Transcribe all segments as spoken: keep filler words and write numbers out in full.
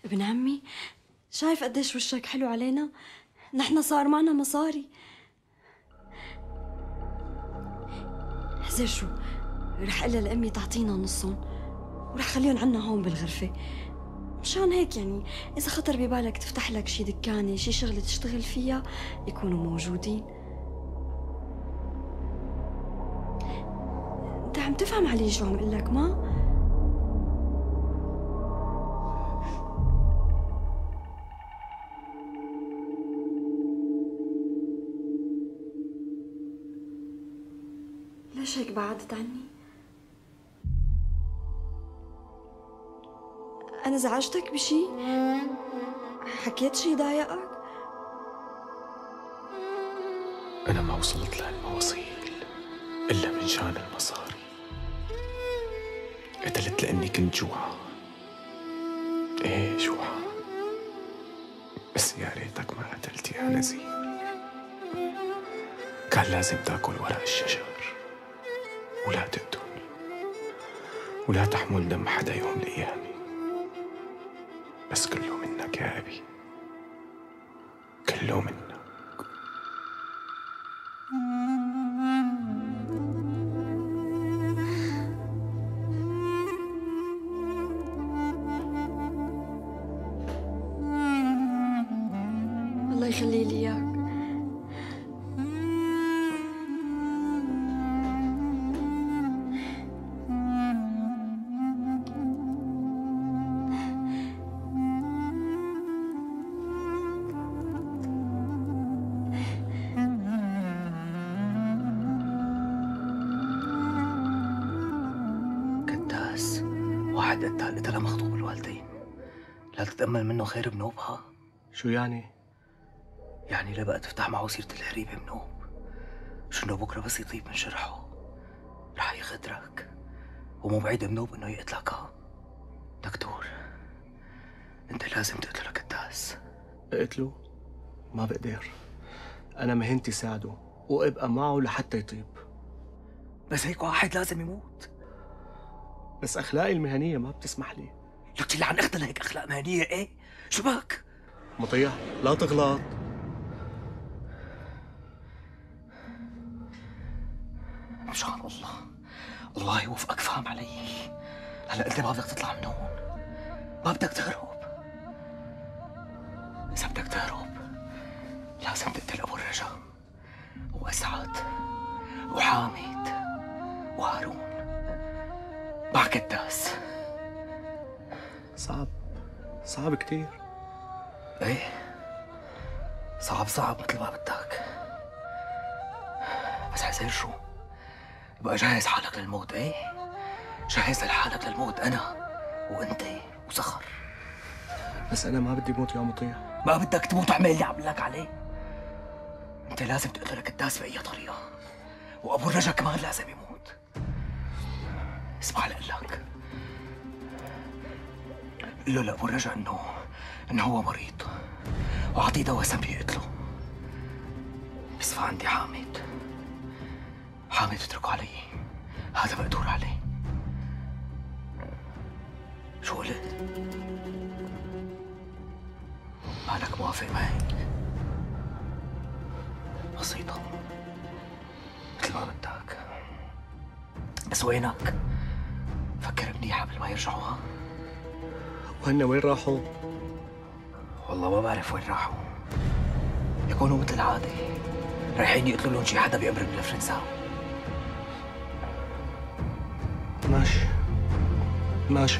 ابن عمي، شايف قديش وشك حلو علينا؟ نحن صار معنا مصاري. حزر شو، رح قلها لأمي تعطينا نصهم ورح خليهم عنا هون بالغرفة. مشان هيك يعني إذا خطر ببالك تفتح لك شي دكانة، شي شغلة تشتغل فيها، يكونوا موجودين. انت عم تفهم علي شو عم قلك ما؟ ليش هيك بعدت عني؟ أنا زعجتك بشي؟ حكيت شي ضايقك؟ أنا ما وصلت لهالمواصيل إلا من شان المصاري. قتلت لأني كنت جوعان. إيه جوعان، بس يا ريتك ما قتلت يا نزيه. كان لازم تاكل ورق الشجر ولا تقتل ولا تحمل دم حدا يوم الأيام. بس كله منك يا أبي، كله منك. الله يخلي لي إياك. واحد قتال قتلها مخطوب الوالدين، لا تتأمل منه خير بنوبها. شو يعني؟ يعني لا بقى تفتح معه سيرة الهريبة بنوب، شنو بكره بس يطيب من شرحه رح يغدرك، ومو بعيد بنوب انه يقتلك. دكتور، انت لازم تقتله لقداس. اقتله؟ ما بقدر. انا مهنتي ساعده وابقى معه لحتى يطيب. بس هيك واحد لازم يموت. بس اخلاقي المهنيه ما بتسمح لي. لك تلي عن اختنا هيك اخلاق مهنيه ايه؟ شو بك؟ مطيع لا تغلط. مشان الله الله يوفقك، فهم علي. هلا انت ما بدك تطلع من هون، ما بدك تهرب. اذا بدك تهرب لازم تقتل ابو الرجا واسعد وحامد وهارون مع قداس. صعب صعب كتير. ايه صعب صعب مثل ما بدك، بس حزير شو؟ يبقى جهز حالك للموت. ايه جهز لحالك للموت، انا وانت وصخر. بس انا ما بدي موت يا مطيع. ما بدك تموت، اعمل اللي عم لك عليه. انت لازم تقتل قداس باي طريقه، وابو الرجا كمان لازم يموت. اسمع لقلك، قل له لابو الرجا انه انه هو مريض واعطيه دواء سم يقتله. بس فعندي حامد حامد اتركه علي، هذا مقدور عليه. شو قلت؟ مالك موافق معي؟ بسيطة مثل ما بدك، بس وينك؟ فكر منيح قبل ما يرجعوا. ها؟ وهن وين راحوا؟ والله ما بعرف وين راحوا، يكونوا مثل العادة رايحين يقتلوا لهم شي حدا بأمر من الفرنساوي. ماشي ماشي.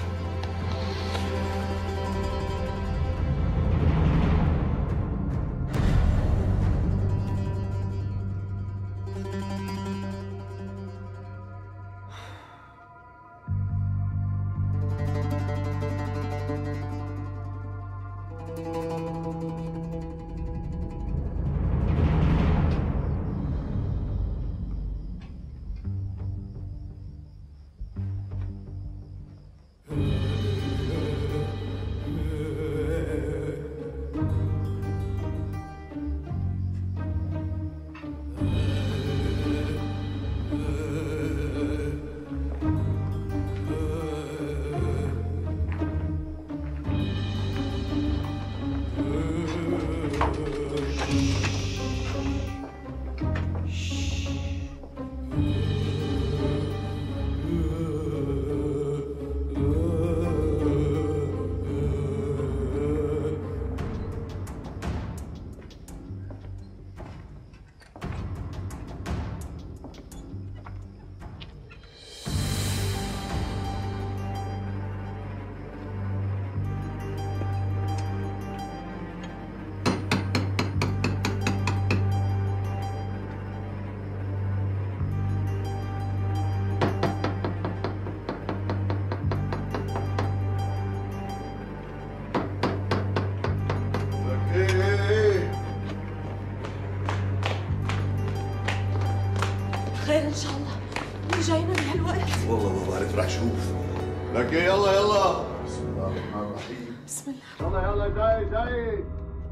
رح شوف. لكن يلا يلا. بسم الله الرحمن الرحيم. بسم الله. يلا يلا جاي جاي.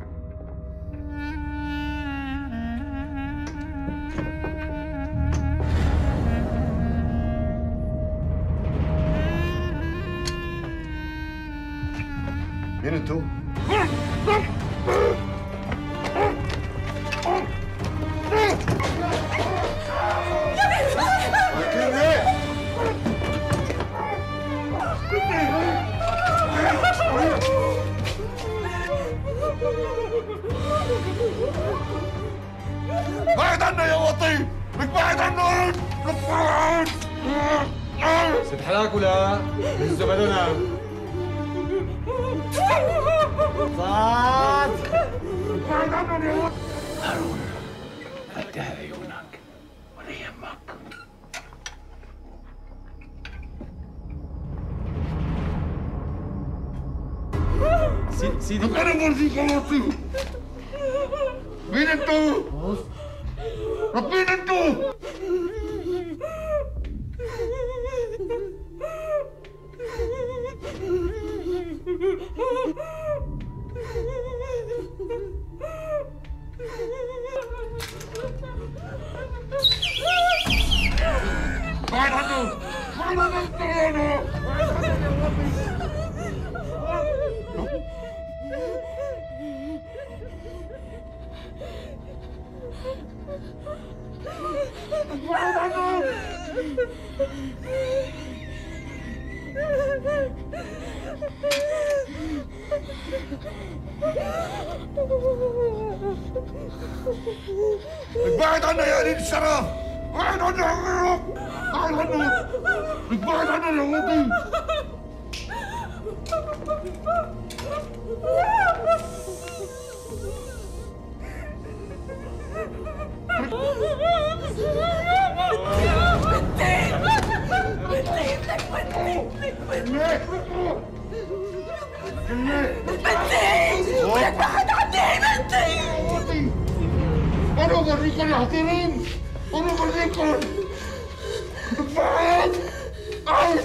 مين انتو؟ بعد عنا يا وطي! لك بعد عنا! لك بعد! ست حلاك ولا؟ هزوا بدنا صاد! بعد عنا يا وطي! هارون فتح عيونك ولا يهمك. سيدي سيدي انا بورجيك يا وطي! مين انتو؟ مين انتو؟ بعد عنه! بعد عنه! بعد عنه يا وطي! بعد عنه! بعد عنه يا قليل الشرف! بعد عنه يا غيرك! بعد عنه! بعد عنه يا وطي! أنا أوريكم يا حاضرين! أنا أوريكم! بعد! عايز!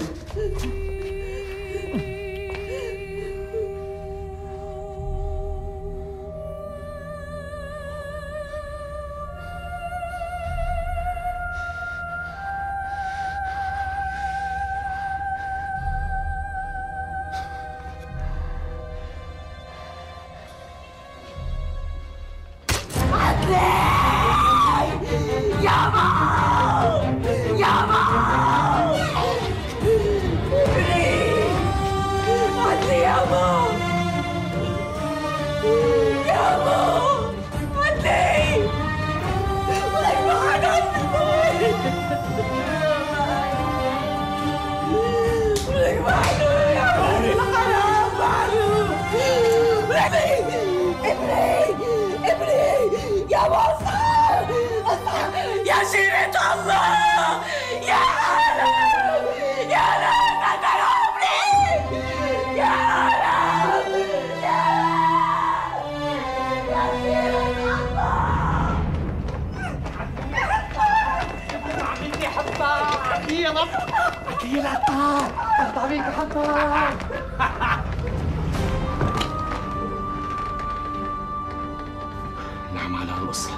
نعم على هالقصة،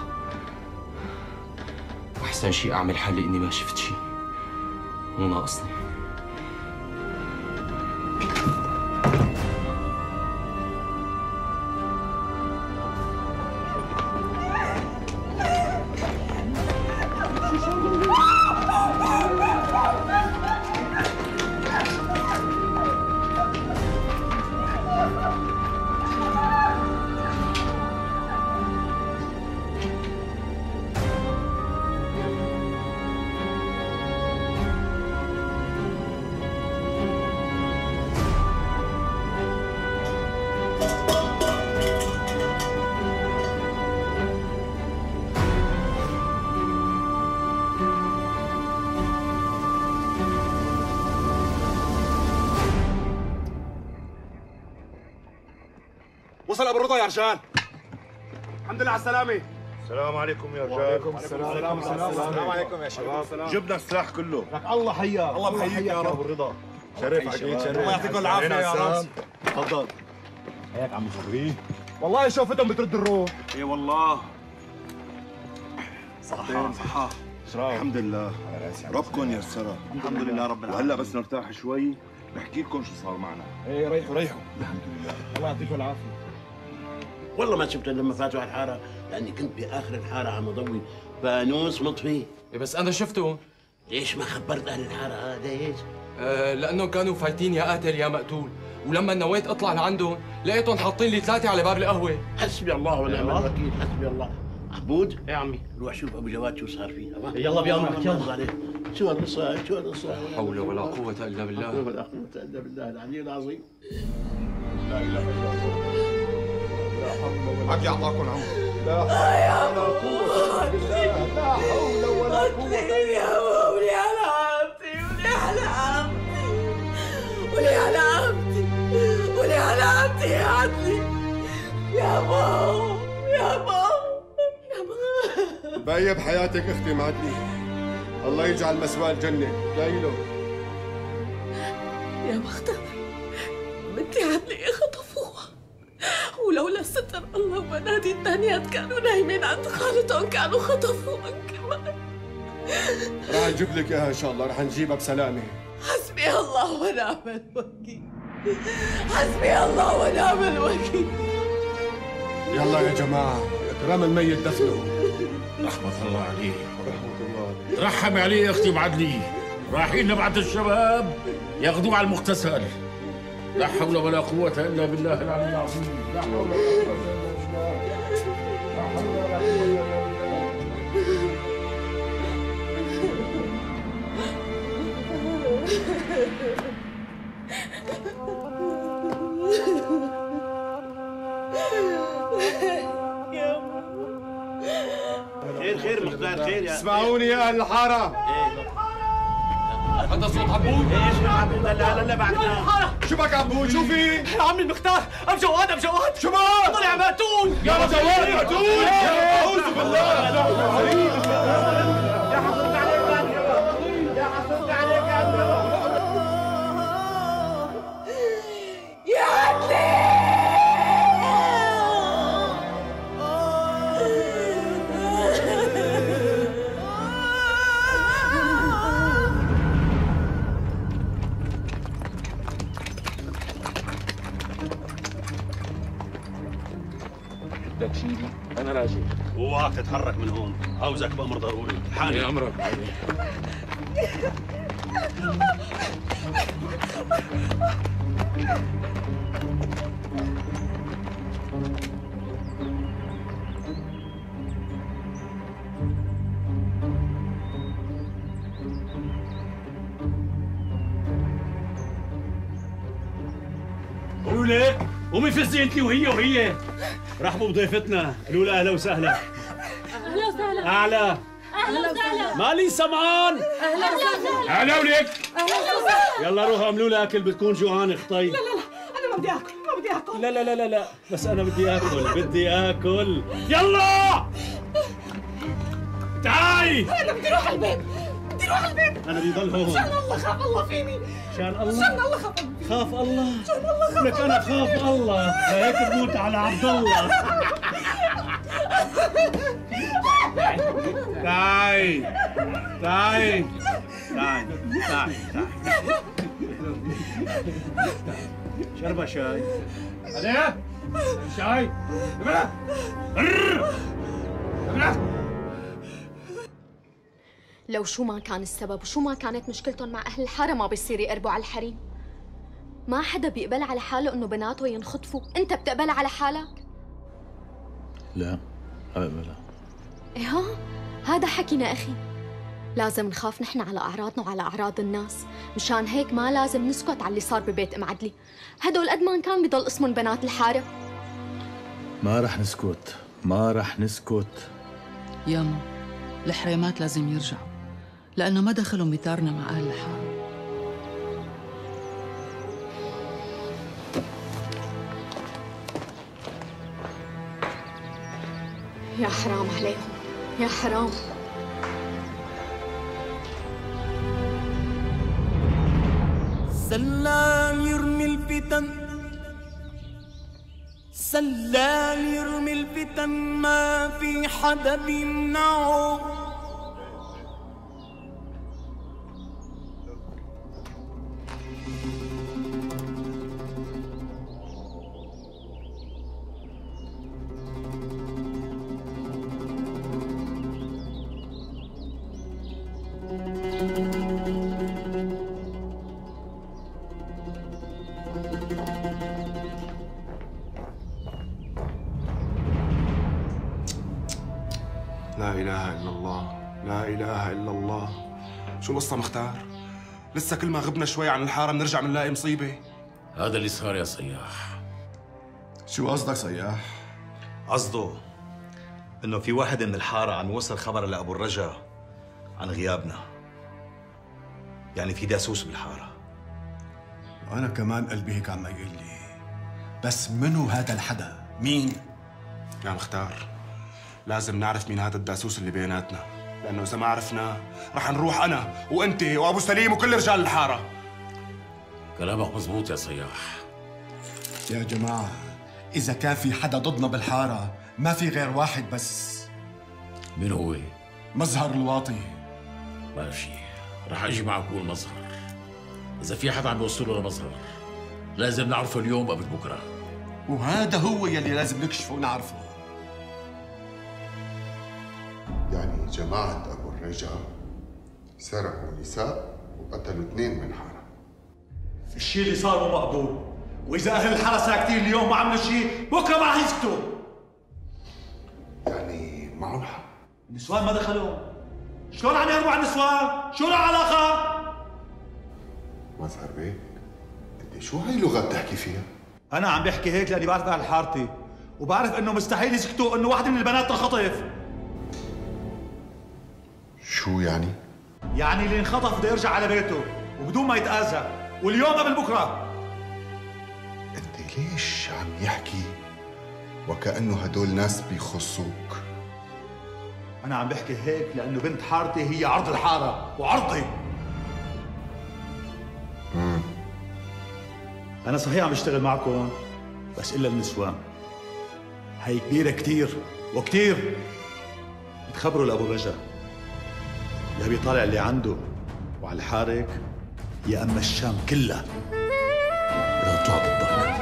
وأحسن شي أعمل حالي إني ما شفت شي، مو ناقصني. وصل ابو رضا يا رجال. الحمد لله على السلامة. السلام عليكم يا رجال. وعليكم السلام. السلام السلام عليكم يا شباب. جبنا السلاح كله. لك الله حياك. الله بحييك يا رب. الرضا. شرف عقيد شرف. الله يعطيكم العافيه يا راس. تفضل. هيك عم صبري. والله شوفتهم بترد الروح. اي والله. صحة صحة. الحمد لله. ربكم يسرها. الحمد لله رب العالمين. وهلا بس نرتاح شوي بحكي لكم شو صار معنا. ايه ريحوا ريحوا. الحمد لله. الله يعطيكم العافيه. والله ما شفت لما فاتوا على الحاره لاني كنت باخر الحاره عم اضوي فانوس مطفي. بس انا شفتهم. ليش ما خبرت اهل الحاره؟ ليش؟ أه لانهم كانوا فايتين يا قاتل يا مقتول، ولما نويت اطلع لعندهم لقيتهم حاطين لي ثلاثه على باب القهوه. حسبي الله ونعم الوكيل. حسبي الله. عبود يا عمي روح شوف ابو جواد شو صار فيه. يلا بيامرك يلا. شو هالقصه؟ شو القصه؟ لا حول ولا قوه الا بالله. لا ولا قوه الا بالله العلي العظيم. لا اله الا الله. حق يعطاكم عمر. لا حول ولا قوة إلا بالله. ولي على عمتي ولي على عمتي ولي على عمتي ولي على عمتي يا عدلي يا ماما يا ماما يا ماما. باقية بحياتك اختي معدلي. الله يجعل مسواه الجنة. جايله. يا مختبر بنتي عدلي خطفوها، ولولا ستر الله وبناتي الثانيات كانوا نايمين عند خالتهم كانوا خطفوهم كمان. راح نجيب لك اياها ان شاء الله، راح نجيبها بسلامة. حسبي الله ونعم الوكيل. حسبي الله ونعم الوكيل. يلا يا جماعة اكرام الميت دفنه. رحمة الله عليه. رحمة الله عليه. رحم عليه يا اختي بعدلي. رايحين نبعث الشباب ياخذوه على المغتسل. لا حول ولا قوة إلا بالله العلي العظيم. لا حول ولا قوة إلا بالله. لا حول ولا قوة إلا خير خير مختار خير يا اسمعوني يا اهل الحارة. هذا صوت عبود. ايش عبود؟ لا لا بعدنا. شو بك عبود؟ شو في؟ عمي المختار ابو جواد ابو جواد شو بك؟ طلع مقتول. يا ابو جواد مقتول. اعوذ بالله. يا حصلت عليك يا حصلت عليك يا عدلي. بدك شيلي أنا راجع. اوعك تتحرك من هون، عاوزك بأمر ضروري. حالي أمرك. قولوا لي قومي فزي انت وهي وهي. رحبوا بضيفتنا، قولوا لها اهلا وسهلا. اهلا وسهلا. اعلى. اهلا وسهلا. مالي سمعان. اهلا وسهلا. أهلا وليك. اهلا وسهلا. يلا روحوا اعملوا لها اكل بتكون جوعان اخطي. لا لا لا انا ما بدي اكل ما بدي اكل. لا لا لا لا لا بس انا بدي اكل بدي اكل. يلا تعالي. انا بدي اروح البيت بدي اروح البيت. انا بدي ضل هون. شان الله خاف الله فيني. شان الله. شان الله خاف الله. خاف الله. شان الله خاف لك انا خاف الله هيك بموت على عبد الله. تعي تعي تعي تعي تعي. شربة شاي. عليها شاي. ابلع ابلع. لو شو ما كان السبب وشو ما كانت مشكلتهم مع أهل الحارة ما بيصير يقربوا على الحريم. ما حدا بيقبل على حاله إنه بناته ينخطفوا، أنت بتقبل على حالك؟ لا أقبل. إيه ها؟ هذا حكينا أخي. لازم نخاف نحن على أعراضنا وعلى أعراض الناس، مشان هيك ما لازم نسكت على اللي صار ببيت أم عدلي. هدول قد ما كان بضل اسمهم بنات الحارة. ما رح نسكت، ما رح نسكت. ياما الحريمات لازم يرجعوا لأنه ما دخلوا بثارنا مع أهل الحارة. يا حرام عليهم، يا حرام. سلال يرمي الفتن، سلال يرمي الفتن، ما في حدا بيمنعه. لا إله إلا الله، لا إله إلا الله. شو القصة مختار؟ لسه كل ما غبنا شوي عن الحارة بنرجع بنلاقي مصيبة. هذا اللي صار يا صياح. شو قصدك صياح؟ قصده انه في واحد من الحارة عم يوصل خبر لأبو الرجا عن غيابنا. يعني في جاسوس بالحارة. وأنا كمان قلبي هيك عم يقول لي، بس منو هذا الحدا؟ مين؟ يا مختار، لازم نعرف مين هذا الداسوس اللي بيناتنا، لأنه إذا ما عرفناه رح نروح أنا وأنت وأبو سليم وكل رجال الحارة. كلامك مزبوط يا صياح. يا جماعة، إذا كان في حدا ضدنا بالحارة ما في غير واحد بس. مين هو؟ مظهر الواطي. ماشي، رح أجي معكم المظهر. إذا في حدا عم يوصله لمظهر لازم نعرفه اليوم قبل بكرة. وهذا هو يلي لازم نكشفه ونعرفه. يعني جماعة أبو الرجا سرقوا نساء وقتلوا اثنين من حارة. الشيء اللي صار مو مقبول، وإذا أهل الحارة ساكتين اليوم ما عملوا شيء، بكرة ما رح يسكتوا. يعني معهم حق. النسوان ما دخلوا، شلون عم يهربوا على النسوان؟ شو العلاقة؟ مظهر بيك، انت شو هاي اللغة بتحكي فيها؟ أنا عم بحكي هيك لأني بعرف أهل حارتي، وبعرف إنه مستحيل يسكتوا إنه واحدة من البنات تنخطف. شو يعني؟ يعني اللي انخطف بده يرجع على بيته وبدون ما يتأذى، واليوم قبل بكرة. انت ليش عم يحكي وكأنه هدول ناس بيخصوك؟ أنا عم بحكي هيك لأنه بنت حارتي هي عرض الحارة وعرضي. امم أنا صحيح عم بشتغل معكم، بس إلا النسوان. هي كبيرة كتير وكتير. تخبروا لأبو الرجا يا بيطالع اللي عنده وعلى الحارك، يا أما الشام كلها بدها تطلع ضدك.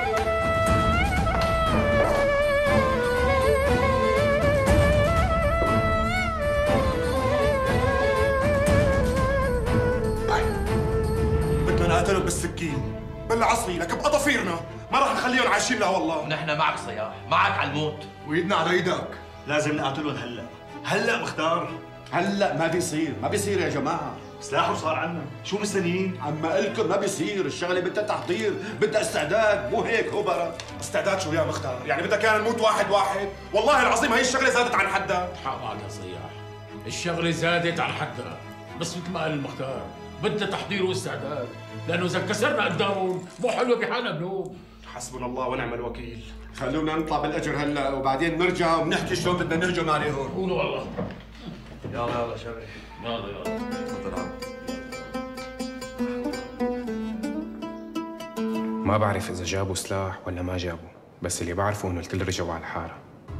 بدنا نقتلهم بالسكين، بلا عصري لك بأظافيرنا، ما راح نخليهم عايشين لا والله. ونحن معك صياح، معك على الموت. وإيدنا على إيدك. لازم نقتلهم هلا، هلا مختار. هلا ما بيصير، ما بيصير يا جماعة. سلاحه صار عنا، شو مستنيين؟ عم قلكم ما بيصير، الشغلة بدها تحضير، بدها استعداد، مو هيك هبرة. استعداد شو يا مختار؟ يعني بدك كان نموت واحد واحد؟ والله العظيم هي الشغلة زادت عن حدها. حق معك يا صياح، الشغلة زادت عن حدها، بس مثل ما قال المختار بدها تحضير واستعداد، لأنه إذا انكسرنا قدامهم مو حلوة بحالنا بنوب. حسبنا الله ونعم الوكيل. خلونا نطلع بالأجر هلا وبعدين نرجع وبنحكي شلون بدنا نهجم عليهم. قولوا والله. يلا يلا شباب، يلا يلا. تفضل. ما بعرف إذا جابوا سلاح ولا ما جابوا، بس اللي بعرفه إنه الكل رجعوا على الحارة.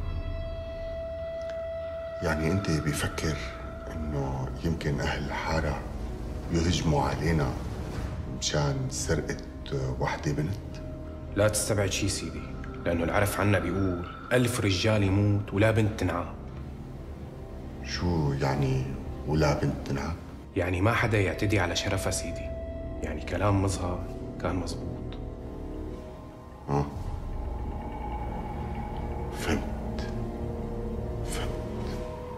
يعني أنت بفكر إنه يمكن أهل الحارة يهجموا علينا مشان سرقة وحدة بنت؟ لا تستبعد شي سيدي، لأنه العرف عنا بيقول ألف رجال يموت ولا بنت تنعى. شو يعني ولا بنت تنعى؟ يعني ما حدا يعتدي على شرفها سيدي، يعني كلام مظهر كان مزبوط. اه فهمت فهمت.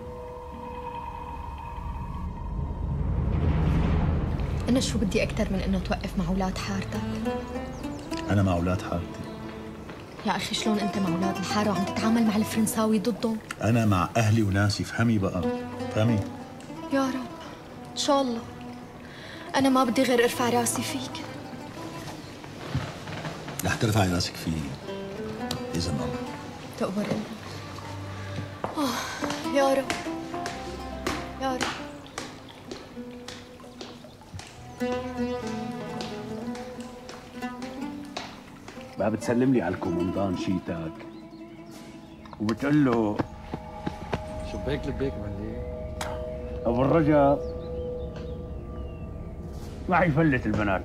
أنا شو بدي أكثر من إنه توقف مع أولاد حارتك؟ أنا مع أولاد حارتي. يا أخي شلون أنت مع أولاد الحارة وعم تتعامل مع الفرنساوي ضدهم؟ أنا مع أهلي وناسي، فهمي بقى، فهمي. يا رب إن شاء الله. أنا ما بدي غير أرفع راسي فيك. رح ترفعي راسك فيي إذن الله. تقبر الله. آه يا رب يا رب. بقى بتسلم لي على الكومندان شيتك وبتقول له شباك لبيك مالي ابو الرجا ما يفلت البنات.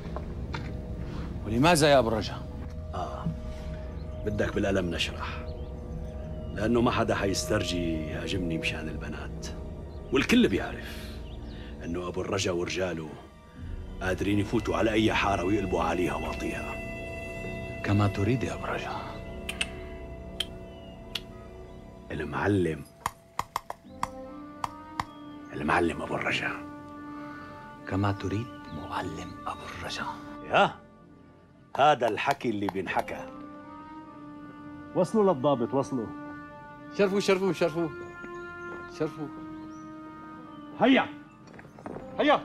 ولماذا يا ابو الرجا؟ اه بدك بالقلم نشرح، لانه ما حدا حيسترجي يهاجمني مشان البنات، والكل بيعرف انه ابو الرجا ورجاله قادرين يفوتوا على اي حاره ويقلبوا عليها واطيها. كما تريد يا ابو الرجا. المعلم المعلم ابو الرجا. كما تريد معلم ابو الرجا. يا هذا الحكي اللي بينحكى. وصلوا للضابط، وصلوا. شرفوا شرفوا شرفوا شرفوا. هيا هيا.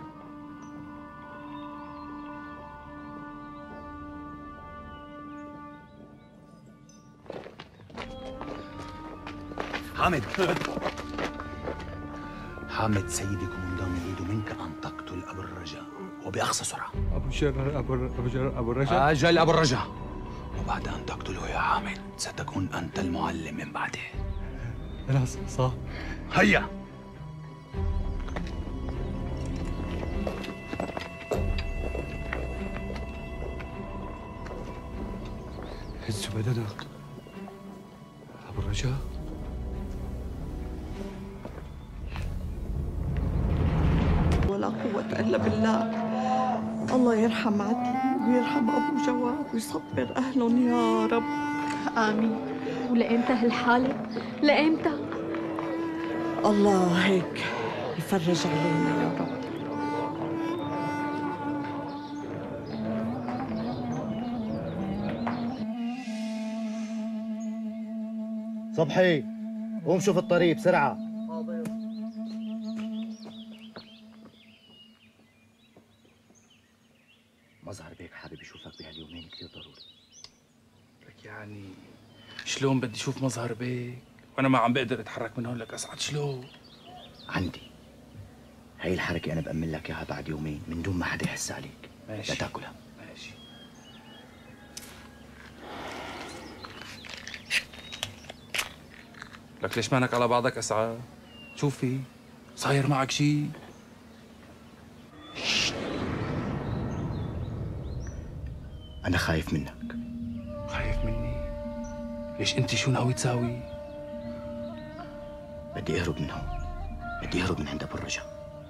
حامد حامد سيدي كومندان يريد منك ان تقتل ابو الرجا وباقصى سرعه. ابو شر ابو ابو شر ابو الرجا. اجل ابو الرجا. وبعد ان تقتله يا حامد ستكون انت المعلم من بعده. لا صح. هيا. هزوا بدنا ابو الرجا. ولا قوة إلا بالله. الله يرحم عدلي ويرحم أبو جواد ويصبر أهلهم يا رب. آمين. ولإمتى هالحالة؟ لإمتى؟ الله هيك يفرج علينا يا رب. صبحي قوم شوف الطريق بسرعة. مظهر بيك حابب يشوفك بهاليومين كثير ضروري. لك يعني شلون بدي اشوف مظهر بيك وانا ما عم بقدر اتحرك من هون لك اسعد؟ شلون؟ عندي هاي الحركة أنا بأمن لك إياها بعد يومين من دون ما حدا يحس عليك. ماشي. لا تاكلها. ماشي. لك ليش مانك على بعضك اسعد؟ شوف في صاير معك شيء؟ أنا خايف منك. خايف مني؟ ليش أنت شو ناوي تساوي؟ بدي أهرب من هون. بدي أهرب من عند أبو الرجا.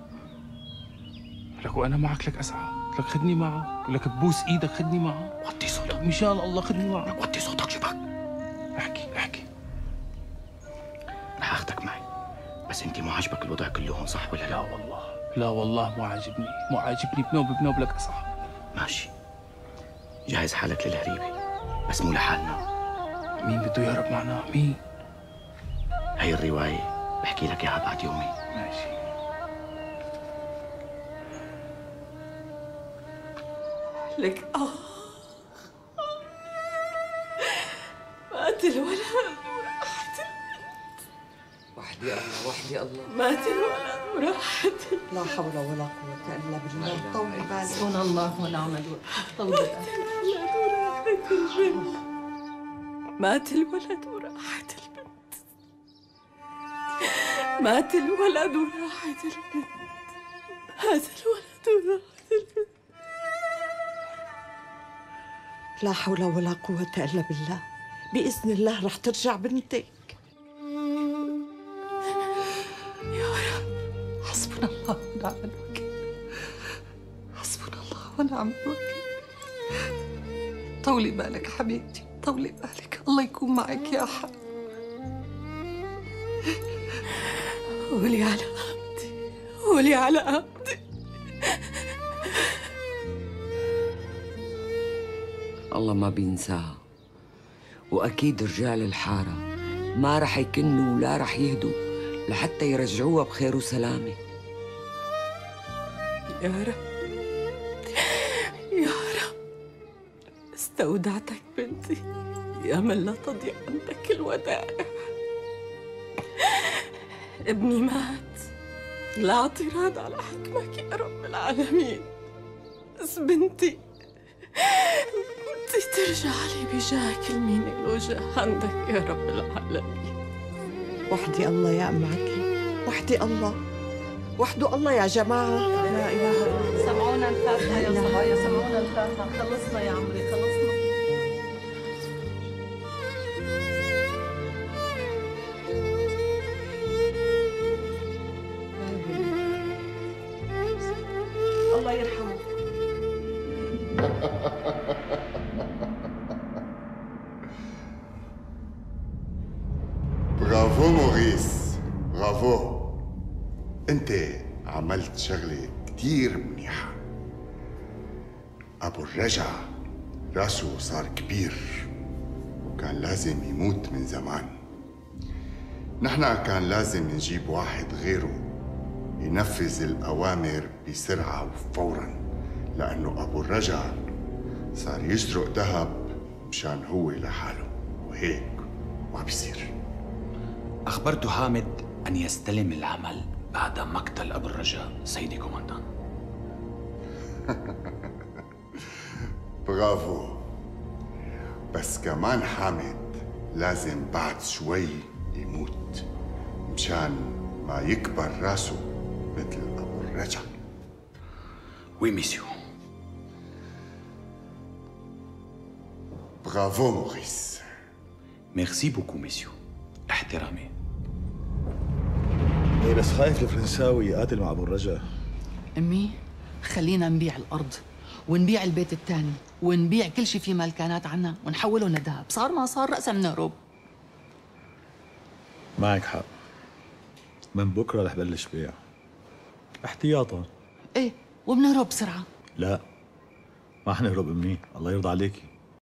لك وأنا معك لك أسعد، لك خدني معك، لك ببوس إيدك خدني معك. وطي صوتك. مشان الله خدني معك. لك وطي صوتك شبك. احكي احكي. رح أخدك معي، بس أنت مو عاجبك الوضع كله هون صح ولا لا؟ لا والله، لا والله مو عاجبني، مو عاجبني بنوب بنوب لك أسعد. ماشي. جهز حالك للهريبة، بس مو لحالنا. مين بده يهرب معنا؟ مين؟ هي الرواية بحكي لك اياها بعد يومين. ماشي. لك آه مات الولد وراحت البنت. وحدي الله وحدي الله. مات الولد وراحت. لا حول ولا قوة إلا بالله. طولي بالك. حسبنا الله ونعم الوكيل. طولي بالك. وراحت البنت. مات الولد وراحت البنت. مات الولد وراحت البنت. مات الولد وراحت البنت. لا حول ولا قوة إلا بالله. بإذن الله رح ترجع بنتك. يا رب. حسبنا الله ونعم الوكيل. حسبنا الله ونعم الوكيل. طولي بالك حبيبتي، طولي بالك. الله يكون معك يا حق. قولي على أمتي، قولي على أمتي. الله ما بينساها، وأكيد رجال الحارة ما رح يكنوا ولا رح يهدوا لحتى يرجعوها بخير وسلامة. يا رب يا رب. استودعتك بنتي يا من لا تضيع عندك الودائع. ابني مات. لا اعتراض على حكمك يا رب العالمين، بس بنتي بدي ترجع لي بجاه كل مين له جاه عندك يا رب العالمين. وحدي الله يا أم عدلي، وحدي الله، وحده الله يا جماعة. لا إله إلا الله. سمعونا الفاتحة يا صبايا، سمعونا الفاتحة. خلصنا يا عمري، خلصنا. الله يرحمه. برافو موريس، برافو. انت عملت شغلة كتير منيحة. أبو الرجع راسه صار كبير وكان لازم يموت من زمان. نحن كان لازم نجيب واحد غيره ينفذ الأوامر بسرعة وفوراً، لأنه أبو الرجع صار يسرق ذهب مشان هو لحاله، وهيك ما بيصير. أخبرت حامد أن يستلم العمل بعد مقتل أبو الرجاء سيدي كوماندان. برافو. بس كمان حامد لازم بعد شوي يموت مشان ما يكبر راسه مثل أبو الرجع. وي ميسيو. برافو موريس. ميرسي بوكو ميسيو. احترامي. ايه بس خايف الفرنساوي يقاتل مع ابو الرجا. امي خلينا نبيع الارض ونبيع البيت الثاني ونبيع كل شيء فيه ملكانات عنا ونحوله لذهب، صار ما صار رأسا بنهرب. معك حق، من بكره رح بلش بيع احتياطا. ايه وبنهرب بسرعه. لا ما حنهرب امي، الله يرضى عليكي.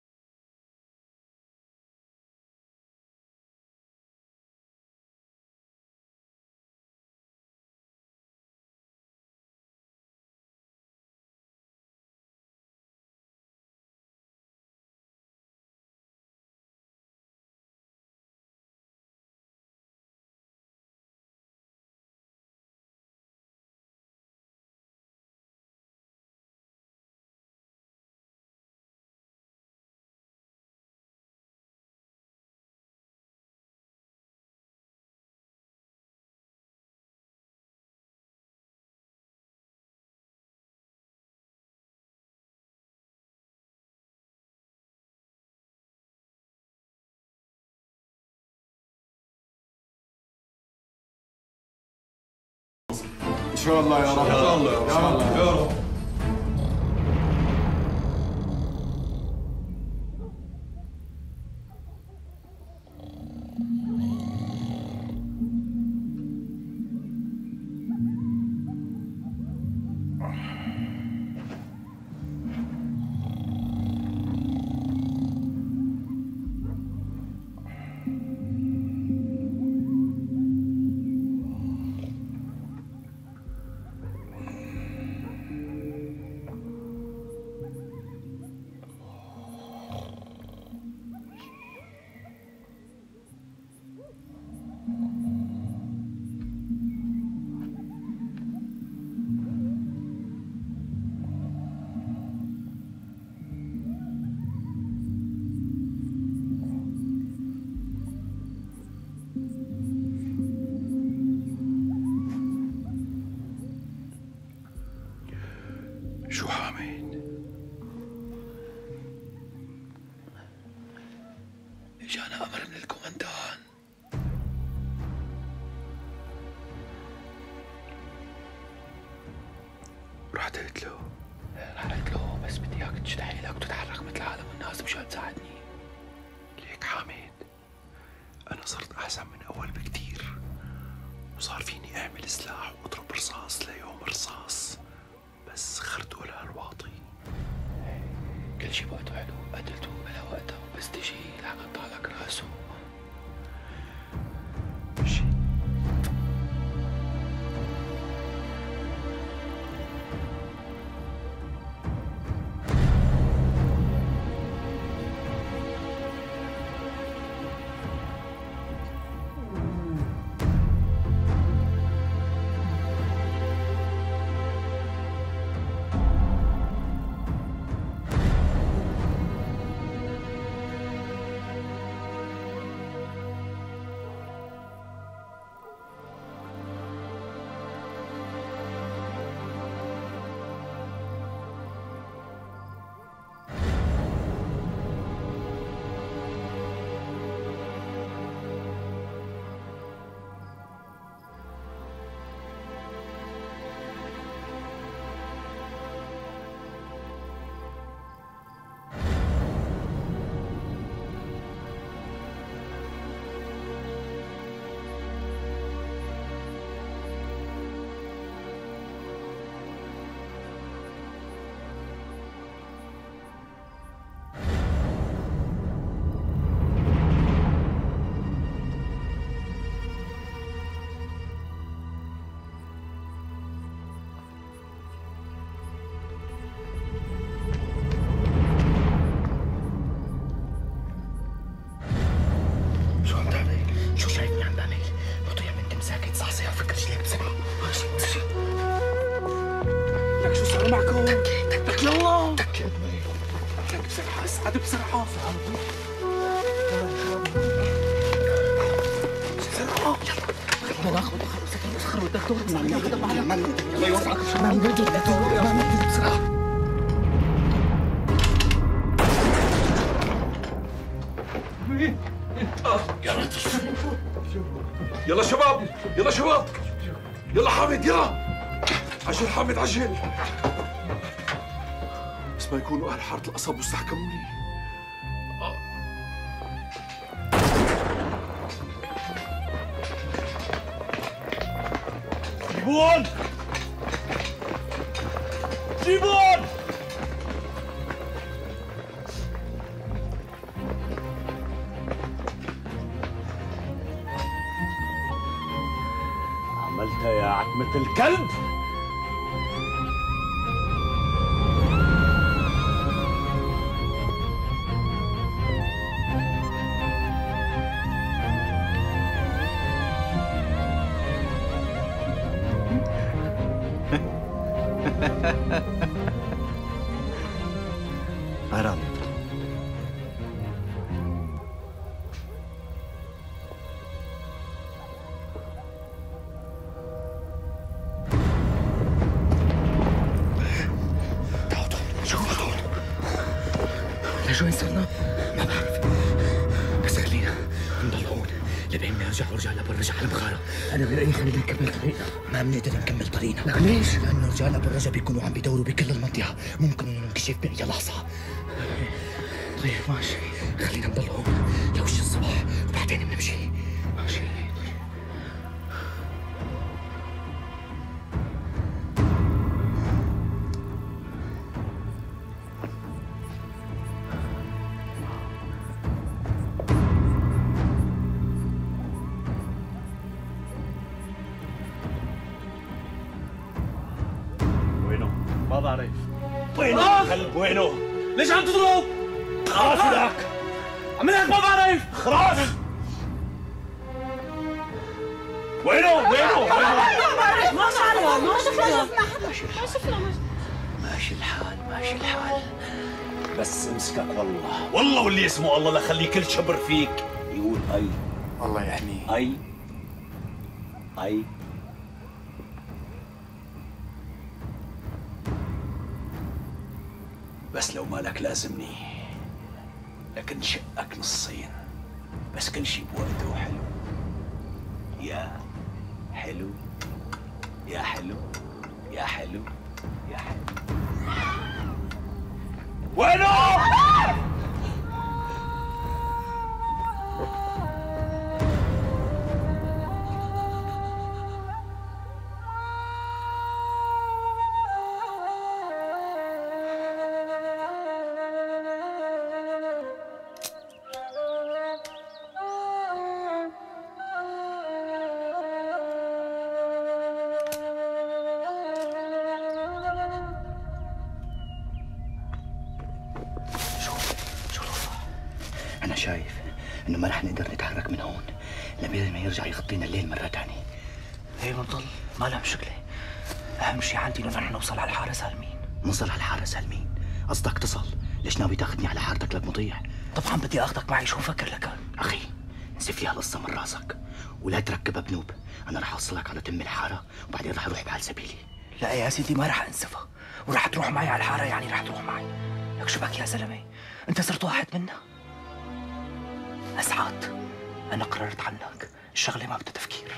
إن شاء الله يا رب. إن شاء الله يا رب يا رب. شو حامد؟ اجانا امر من الكوماندان. رحت قلت له؟ رحت قلت له بس بدي اياك تشد حيلك وتتحرك مثل عالم الناس مشان تساعدني. ليك حامد، أنا صرت أحسن من أول بكتير، وصار فيني أعمل سلاح وأضرب رصاص ليوم رصاص، بس خرته لهالواطي. كل شي بوقته حلو، قتلته بلا وقتها وبس تجي رح اقطع لك راسه. مشي. لك شو صار معكم؟ لك يلا لك بسرعة اسعد بسرعة بسرعة بدنا ناخذ خلص الدكتور ناخذ معنا الله يوفقك ما بنجي الدكتور ما بنجي بسرعة يلا يلا شباب يلا شباب يلا حامد يلا عجل حامد عجل بس ما يكونوا اهل حاره القصب واستحكموني. جيبون جيبون عملتها يا عتمة الكلب. حرام ليش وين صرنا؟ ما بعرف بس خلينا نضل هون لبين ما يرجعوا رجال ابو الرجا على المغاره. انا برايي خلينا نكمل طريقنا. ما بنقدر نكمل طريقنا. لك ليش؟ لانه رجال ابو الرجا بيكونوا عم بيدوروا بكل المنطقه، ممكن ننكشف باي لحظه. طيب ماشي خلينا نضل هون لوش الصبح وبعدين بنمشي. ماشي ما بعرف وينه الكلب وينه؟ ليش عم تضرب؟ خلاص لك عم لك ما بعرف خلاص وينه؟ وينه؟ وينه؟ ما بعرف ما بعرف ما شفنا ماشي ما شفنا ماشي الحال ماشي الحال بس امسكك والله والله واللي اسمه الله لخلي كل شبر فيك يقول اي الله يحميه اي اي بس لو مالك لازمني لكن شقك نصين بس كل شيء بوقته حلو. يا حلو يا حلو يا حلو يا حلو. وينه؟ أنا شايف إنه ما رح نقدر نتحرك من هون لبين ما يرجع يغطينا الليل مرة تانية. هي بنضل ما لها مشكلة. أهم شيء عندي إنه نحن نوصل على الحارة سالمين. نوصل على الحارة سالمين؟ قصدك تصل؟ ليش ناوي تاخذني على حارتك لك مضيع؟ طبعا بدي آخذك معي، شو مفكر لك؟ أخي انسف لي هالقصة من راسك ولا تركبها بنوب. أنا رح أوصلك على تم الحارة وبعدين رح أروح بحال سبيلي. لا يا سيدي ما رح أنسفها ورح تروح معي على الحارة، يعني رح تروح معي. لك شو بك يا زلمة؟ أنت صرت واحد منا. أسعد أنا قررت عنك، الشغلة ما بدها تفكير.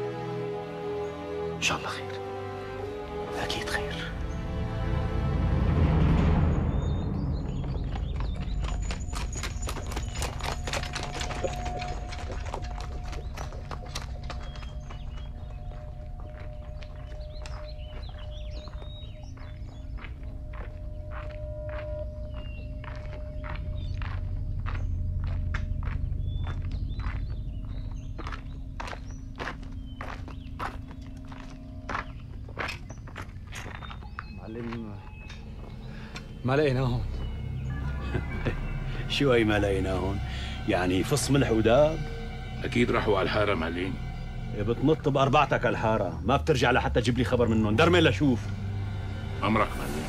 إن شاء الله خير، أكيد خير. ما لقيناهم. شو هي ما لقيناهم؟ يعني فص ملح وداب؟ اكيد راحوا على الحاره معلم. بتنط باربعتك على الحاره، ما بترجع لحتى تجيب لي خبر منهم، درمي لشوف. امرك معلم.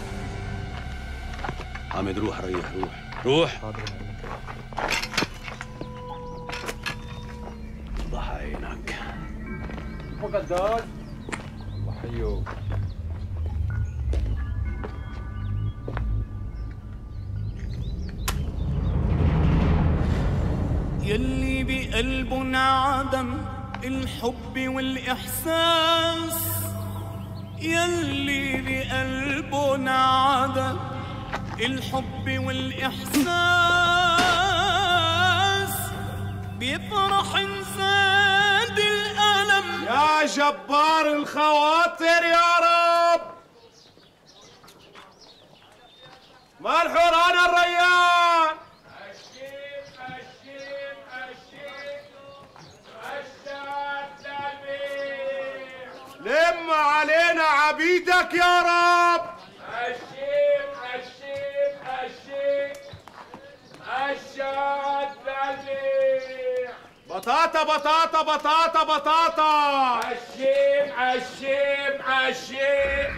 حامد روح ريح روح روح. ضح عينك. مقدار الله حيوك. يلي بقلبنا عدم الحب والإحساس، يلي بقلبنا عدم الحب والإحساس، بيفرح نزاد الألم يا جبار الخواطر يا رب. ما الحوران الريان؟ لم علينا عبيدك يا رب. الشيخ الشيخ الشيخ الشاد للبيع. بطاطا بطاطا بطاطا بطاطا. الشيخ الشيخ الشيخ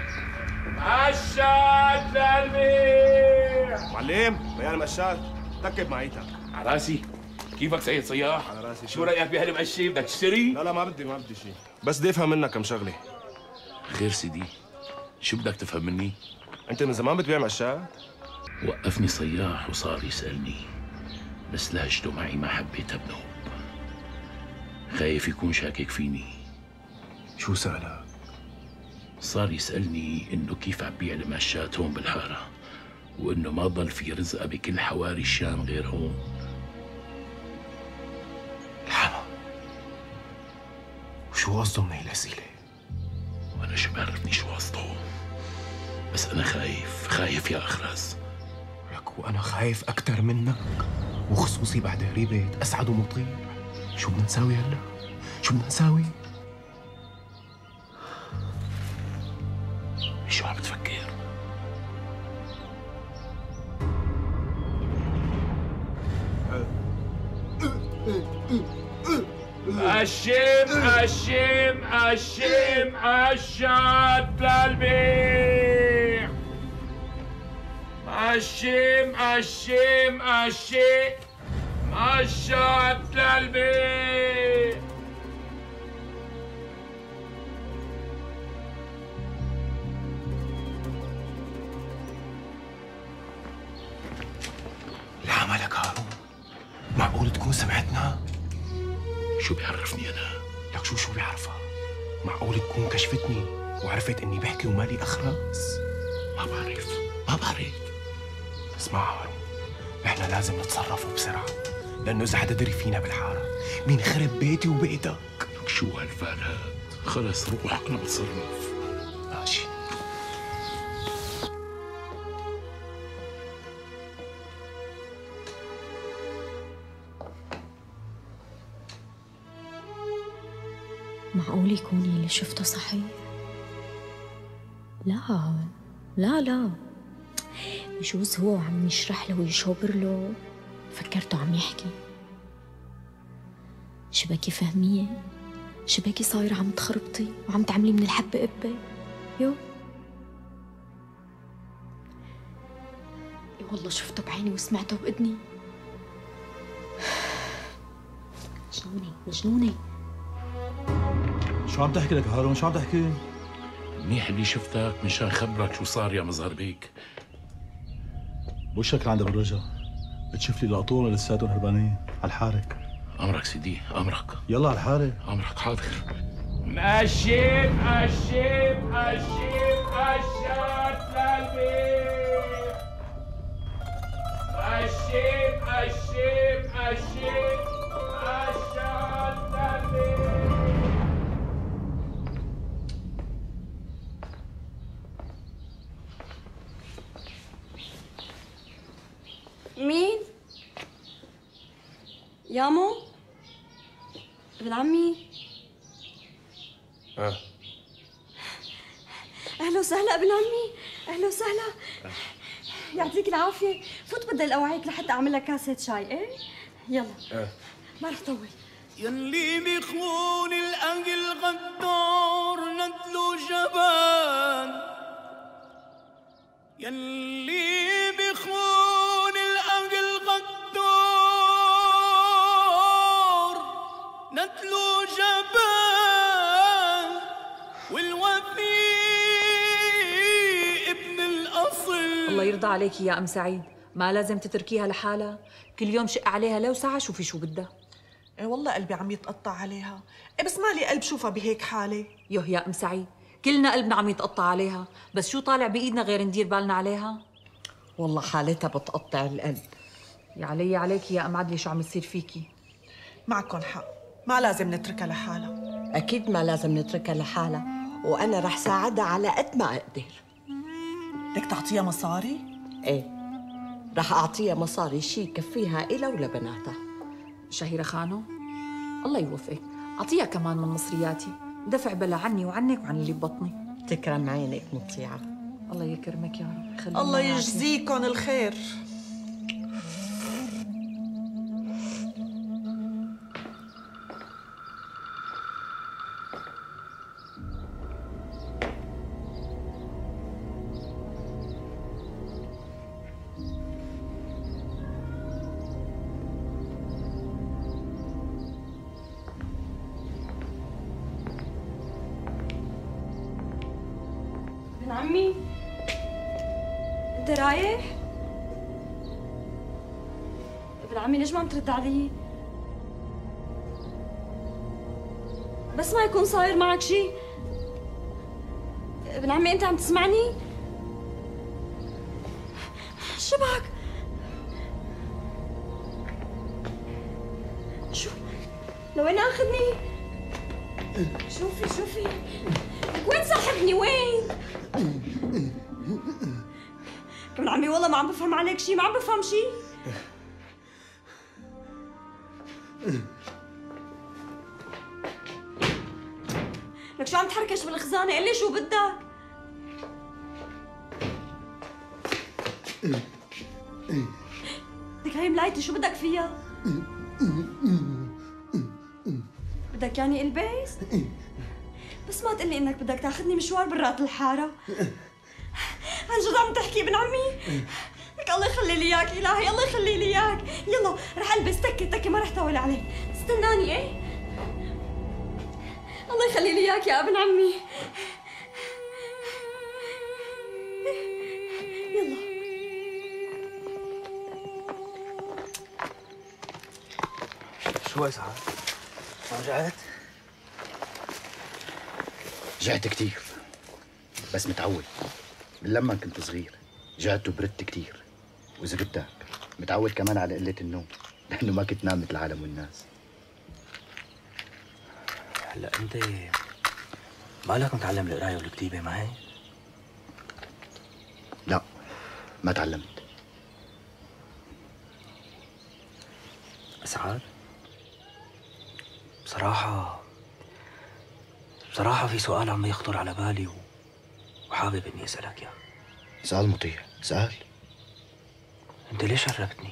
الشاد للبيع. معلم بيان مشات ركب معيتك. على راسي. كيفك سيد صياح؟ على راسي. شو رايك بهالمقشي؟ بدك تشتري؟ لا لا ما بدي ما بدي شيء، بس بدي افهم منك كم شغله. خير سيدي، شو بدك تفهم مني؟ انت من زمان بتبيع مقشات؟ وقفني صياح وصار يسألني، بس لهجته معي ما حبيتها بنوب. خايف يكون شاكك فيني. شو سألك؟ صار يسألني إنه كيف عم بيع المقشات هون بالحارة، وإنه ما ضل في رزقة بكل حواري الشام غير هون. الحما وشو قصده من هي الأسئلة؟ وأنا شو بعرفني شو قصده، بس أنا خايف خايف يا أخرس. لك وأنا خايف أكتر منك، وخصوصي بعد هريبة أسعد ومطير. شو بدنا نساوي هلا؟ شو بدنا نساوي؟ شو عم بتفكر؟ الشيم الشيم الشيم الشاد للبيع. الشيم الشيم الشيم الشاد للبيع. لعملك هارون، معقول تكون سمعتنا؟ شو بيعرفني أنا؟ لك شو شو بيعرفها؟ معقول تكون كشفتني وعرفت إني بحكي ومالي أخرس؟ ما بعرف ما بعرف. اسمع هارون، نحن لازم نتصرف بسرعة، لأنه إذا حدا دري فينا بالحارة مين خرب بيتي وبيتك. لك شو هالفالات؟ خلص روح أنا بتصرف. ماشي. معقول يكون يلي شفته صحيح؟ لا لا لا، بجوز هو عم يشرح له ويشوبر له، فكرته عم يحكي. شبكي فهمية؟ شبكي صايرة عم تخربطي وعم تعملي من الحبة قبة؟ يو اي والله شفته بعيني وسمعته بإذني. مجنونة مجنونة. شو عم تحكي لك هارون؟ شو عم تحكي؟ منيح اللي شفتك مشان خبرك شو صار يا مظهر بيك. بوشك لعند ابو الرجا، بتشوف لي لقطون لساتهم هربانين على الحارة. امرك سيدي امرك. يلا على الحارة. امرك حاضر. الشيم الشيم الشيم الشاد للبيع. الشيم الشيم الشيم الشاد للبيع. مين؟ يامو؟ ابن عمي؟ اه اهلا وسهلا ابن عمي، اهلا وسهلا. يعطيك العافية، فوت بدل اوعيك لحتى اعمل لك كاسة شاي، ايه؟ يلا اه ما رح طول. يلي بيخون الاهل غدار ندلو جبان، يلي بخون الأهل غدار نتلو جبان والوفي ابن الأصل. الله يرضى عليكي يا أم سعيد، ما لازم تتركيها لحالها، كل يوم شق عليها لو ساعة شوفي شو بدها. ايه والله قلبي عم يتقطع عليها، ايه بس مالي قلب شوفها بهيك حالة. يوه يا أم سعيد، كلنا قلبنا عم يتقطع عليها، بس شو طالع بإيدنا غير ندير بالنا عليها؟ والله حالتها بتقطع القلب. يا علي عليكي يا أم عدلي شو عم يصير فيكي؟ معكن حق، ما لازم نتركها لحالها. أكيد ما لازم نتركها لحالها، وأنا رح ساعدها على قد ما أقدر. بدك تعطيها مصاري؟ إيه، رح أعطيها مصاري شي يكفيها إلها ولبناتها. شهيرة خانو، الله يوفقك، أعطيها كمان من مصرياتي، دفع بلا عني وعنك وعن اللي ببطني. تكرم عينك مطيعة. الله يكرمك يا رب. خلينا الله يجزيكن الخير. ابن عمي انت رايح؟ ابن عمي ليش ما عم ترد علي؟ بس ما يكون صاير معك شيء. ابن عمي انت عم تسمعني؟ شبك شو لوين اخذني؟ شوفي شوفي وين ساحبني وين؟ ابن عمي والله ما عم بفهم عليك شيء، ما عم بفهم شيء. لك شو عم تحركش بالخزانة؟ قل لي شو بدك؟ بدك هي ملايتي شو بدك فيها؟ بدك يعني البس؟ بس ما تقلي انك بدك تاخذني مشوار برات الحارة. عن جد عم تحكي ابن عمي؟ لك الله يخلي لي اياك الهي، الله يخلي لي اياك. يلا رح البس تكي تكي ما رح طول عليك، استناني. ايه الله يخلي لي اياك يا ابن عمي. يلا شو اسعد؟ رجعت؟ جعت كتير بس متعود من لما كنت صغير. جعت وبردت كتير، وإذا بدك متعود كمان على قلة النوم لأنه ما كنت نام مثل العالم والناس. هلا أنت مالك متعلم القراية والكتيبة ما هيك؟ لا ما تعلمت. أسعد؟ بصراحة بصراحة في سؤال عم يخطر على بالي و... وحابب إني أسألك إياه. سؤال مطيع، سأل. أنت ليش عرفتني؟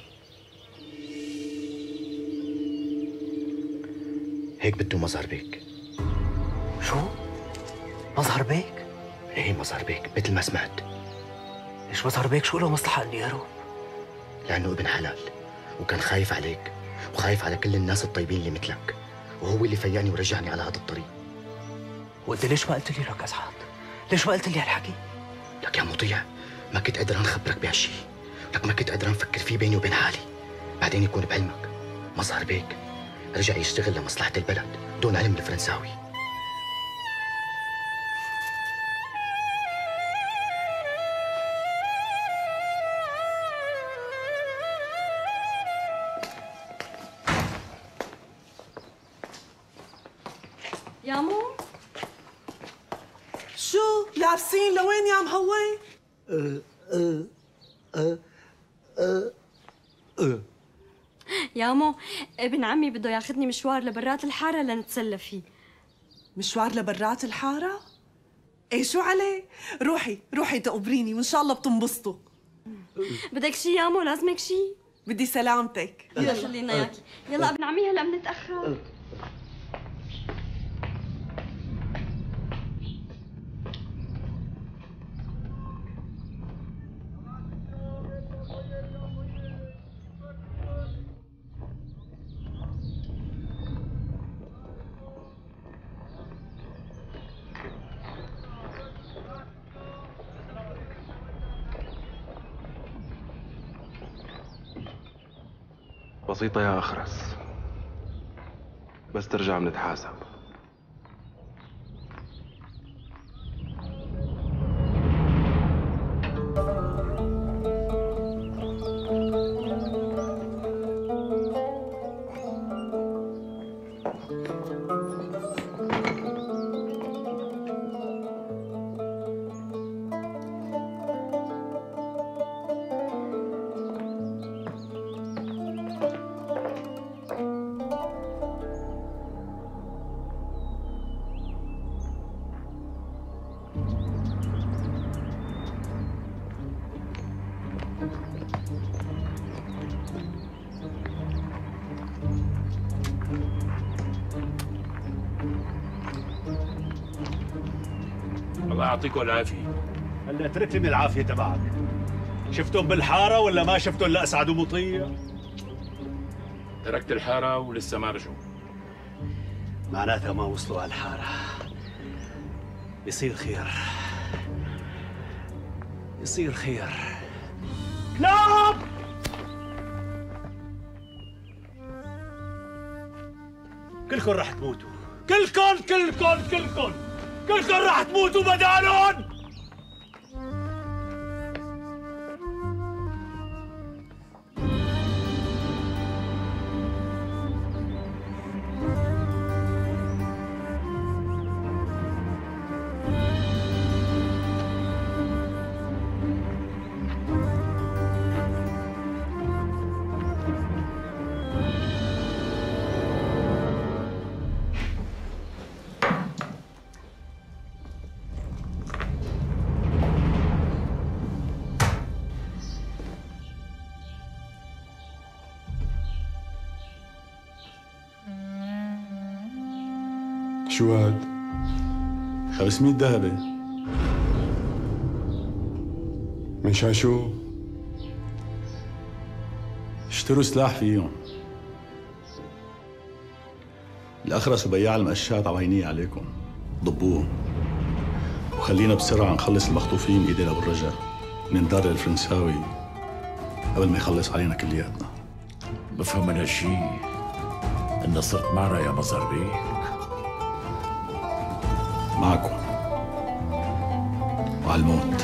هيك بده مظهر بيك. شو؟ مظهر بيك؟ ايه مظهر بيك مثل ما سمعت. ليش مظهر بيك شو له مصلحة إني أروح؟ لأنه ابن حلال وكان خايف عليك وخايف على كل الناس الطيبين اللي مثلك، وهو اللي فياني ورجعني على هذا الطريق. وأنت ليش ما قلت لي لك أسعد؟ ليش ما قلت لي هالحكي؟ لك يا مطيع ما كنت قادر أخبرك بهالشي، لك ما كنت قادر أفكر فيه بيني وبين حالي. بعدين يكون بعلمك مظهر بيك رجع يشتغل لمصلحة البلد دون علم الفرنساوي. يامو شو لابسين لوين يا مهوي؟ أه أه أه أه أه يامو ابن عمي بده ياخذني مشوار لبرات الحارة لنتسلى فيه. مشوار لبرات الحارة؟ ايه شو عليه؟ روحي روحي تقبريني وان شاء الله بتنبسطوا. بدك شي يامو؟ لازمك شي؟ بدي سلامتك. يلا خلينا اياكي. يلا ابن عمي هلا بنتأخر. بسيطة يا أخرس، بس ترجع بنتحاسب. الله يعطيكم العافية. هلا اترك لي من العافية تبعك. شفتهم بالحارة ولا ما شفتهم لأسعد ومطيع؟ تركت الحارة ولسه ما رجعوا. معناتها ما وصلوا على الحارة. يصير خير، يصير خير. كلاب! كلكم رح تموتوا، كلكم كلكم كلكم كلكم رح تموتوا بدالهم. شو هاد؟ خمسمية ذهبة. من شان شو؟ اشتروا سلاح فيهم. الأخرس وبياع المقشات عوينية عليكم، ضبوهم وخلينا بسرعة نخلص المخطوفين إيدين أبو الرجا من دار الفرنساوي قبل ما يخلص علينا كلياتنا. بفهم من هالشي إن صرت معنا يا مزار بيك. معكم وعلى الموت.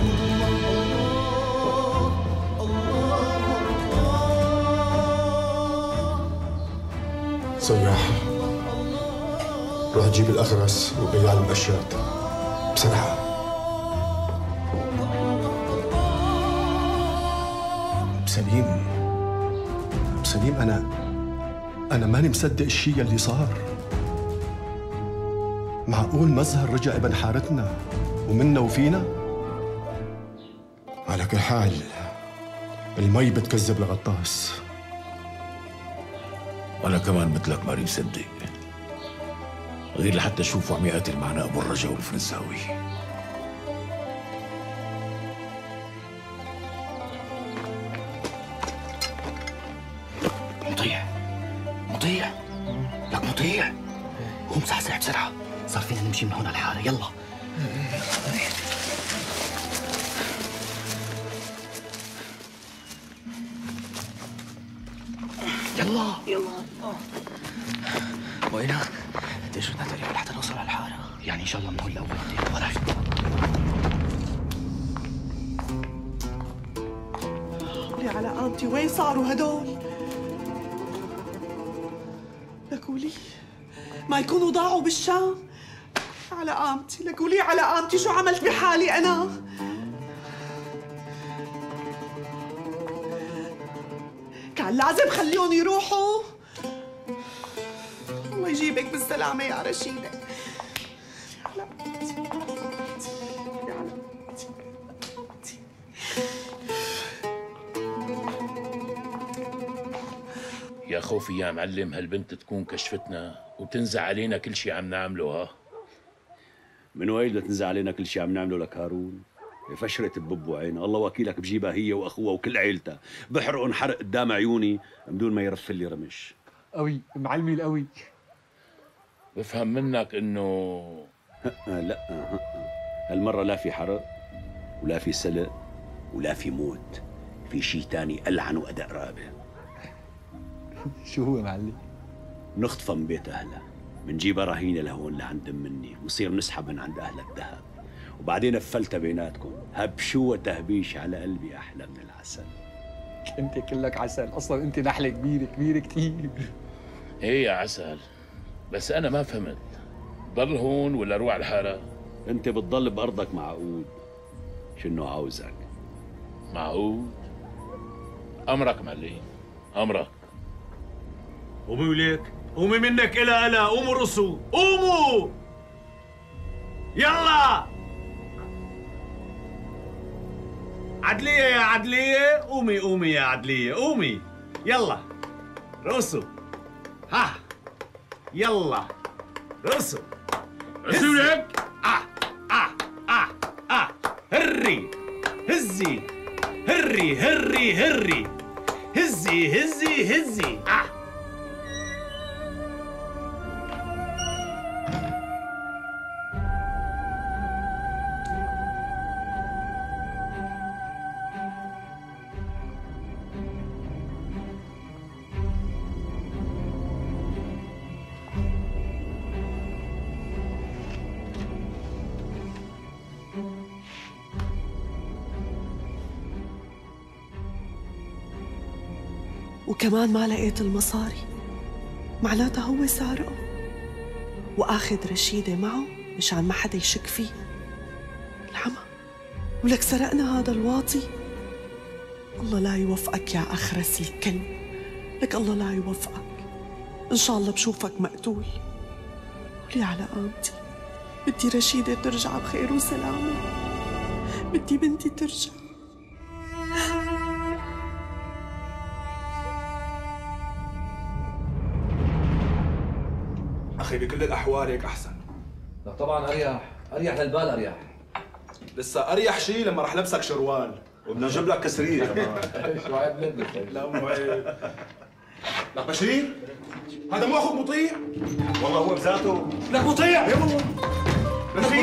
سياح، روح جيب الأخرس وبياع المقشات بسرعة. بسليم بسليم أنا أنا ماني مصدق الشيء اللي صار. معقول مظهر رجع ابن حارتنا ومنا وفينا؟ على كل حال المي بتكذب الغطاس. أنا كمان مثلك ماني مصدق، غير لحتى أشوفوا عم يقاتل معنا أبو الرجا والفرنساوي. مطيع مطيع لك مطيع، قوم صحصح بسرعة، صار فينا نمشي من هون على الحارة. يلا يلا يلا. وينك؟ قديش بدنا تقريبا لحتى نوصل على الحارة؟ يعني إن شاء الله من هون لأول يلا وراي. لي على قامتي، وين صاروا هدول؟ لكولي ما يكونوا ضاعوا بالشام. على قامتي لكولي، على قامتي، شو عملت بحالي أنا؟ كان لازم خليهم يروحوا. الله يجيبك بالسلامة يا رشيدة. على قامتي على قامتي. يا خوفي يا معلم هالبنت تكون كشفتنا وتنزع علينا كل شيء عم نعمله. ها من وين بدها تنزع علينا كل شيء عم نعمله لك هارون؟ فشرت ببب عينها، الله وكيلك بجيبها هي واخوها وكل عيلتها، بحرقهم حرق قدام عيوني بدون ما يرفل لي رمش. قوي معلمي القوي. بفهم منك انه لا هالمره لا في حرق ولا في سلق ولا في موت، في شيء تاني ألعن وأدق رقبة. شو هو معلم؟ نخطفها من بيت اهلها، منجيبها رهينه لهون لعند مني، ونصير نسحب من عند اهلها الذهب، وبعدين افلتها بيناتكم، هبشو وتهبيش على قلبي احلى من العسل. انت كلك عسل، اصلا انت نحله كبيره كبيره كثير. ايه يا عسل، بس انا ما فهمت، ضل هون ولا روح على الحاره؟ انت بتضل بارضك مع عقود. شنو عاوزك؟ معقود؟ امرك معلم، امرك. قومي وليك، قومي منك إلى إلى، قوموا رصوا، قوموا! يلا! عدلية يا عدلية، قومي قومي يا عدلية، قومي! يلا رقصوا، ها يلا رقصوا. رقصوا لك؟ آه آه آه آه هري هزي هري هري هري هزي هزي هزي آه. وكمان ما لقيت المصاري، معناتها هو سارقه واخذ رشيدة معه مشان ما حدا يشك فيه. العمى ولك سرقنا هذا الواطي. الله لا يوفقك يا أخرس الكلب، لك الله لا يوفقك. إن شاء الله بشوفك مقتول. ولي على قامتي، بدي رشيدة ترجع بخير وسلامة، بدي بنتي ترجع. أخي بكل الأحوال هيك أحسن. لا طبعا أريح، أريح للبال أريح. لسه أريح شيء لما رح لبسك شروال وبدنا نجيب لك كسرية كمان. شو عيب منك؟ لا مو عيب. لك بشير هذا مو أخوك مطيع؟ والله هو بذاته. لك مطيع يا والله. بشير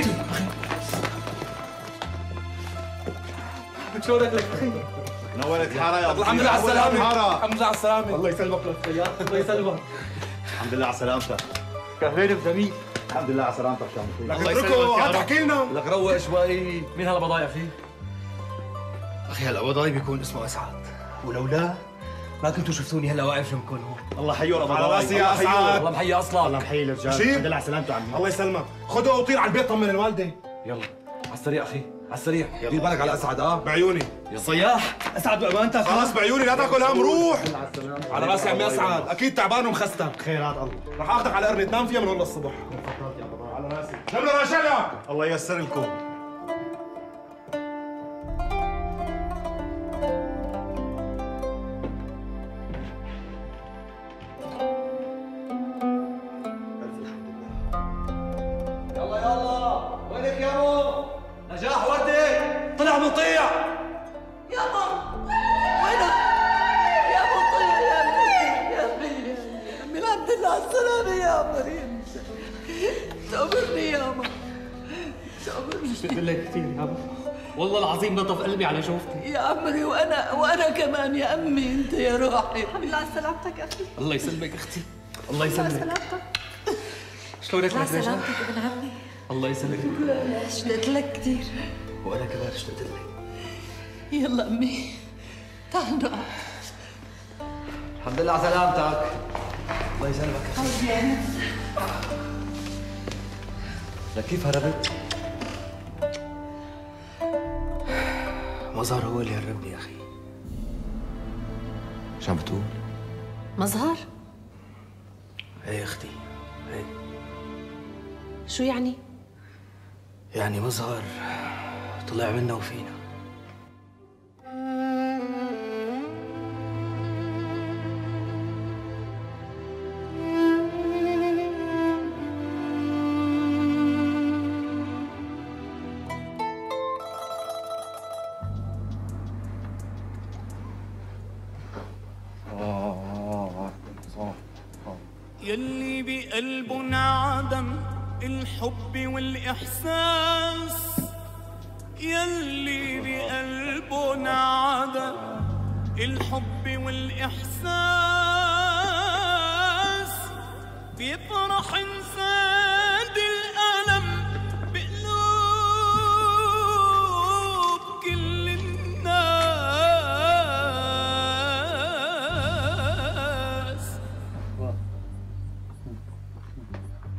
شلونك لك أخي؟ نورت الحارة يا أبو الحمد لله على السلامة. الحمد لله على السلامة. الله يسلمك للخيار، الله يسلمك. الحمد لله على سلامتك. كهرين بزميل. الحمد لله على سلامتك شامتين. لك اتركوا هات احكي لنا. لك روق شوي. مين هالبضايع يا أخي؟ أخي هالقبضاي بيكون اسمه أسعد، ولولا ما كنتوا شفتوني هلا واقف جنبكم هون. الله حيور أبو على راسي يا أسعد. الله محيي أصلك. الله محيي الرجال. بشير الحمد لله على سلامته عمي. الله يسلمك. خده وطير على البيت طمن الوالدة. يلا على السريع أخي، على السريع. دير بالك على أسعد. اه بعيوني. يا صياح أسعد بأمانتك. خلاص بعيوني لا تاكل هم، روح. على راسي عمي الله أسعد، أكيد تعبان ومخستك. خيرات الله. رح آخذك على قرنة تنام فيها من هون للصبح. على راسي. شملوا رجالك. الله ييسر لكم. يلا يلا، وينك يا مو؟ نجاح وردي طلع مطيع. يابا وينك؟ يا مطيع يا ابني يا ابني يا ابني الحمد لله على السلامة يا مريم. تأمرني يابا، تأمرني. اشتقت لك كثير يابا، والله العظيم نطف قلبي على شوفتك يا عمري وانا وانا كمان يا امي، انت يا روحي. الحمد لله على سلامتك اخي. الله يسلمك اختي، الله يسلمك. سلامتك. شلونك لا لك رجال؟ سلامتك ابن عمي. الله يسلمك. اشتقت لك كثير. وانا كمان اشتقت لك. يلا امي تعال نقعد. الحمد لله على سلامتك. الله يسلمك. حبيبي لك كيف هربت؟ مظهر هو اللي هربني يا اخي. شو عم بتقول؟ مظهر؟ ايه يا اختي، ايه. شو يعني؟ يعني مظهر طلع منا وفينا. يلي بقلبنا عدم الحب والإحساس، يلي بقلبنا عدم الحب والإحساس،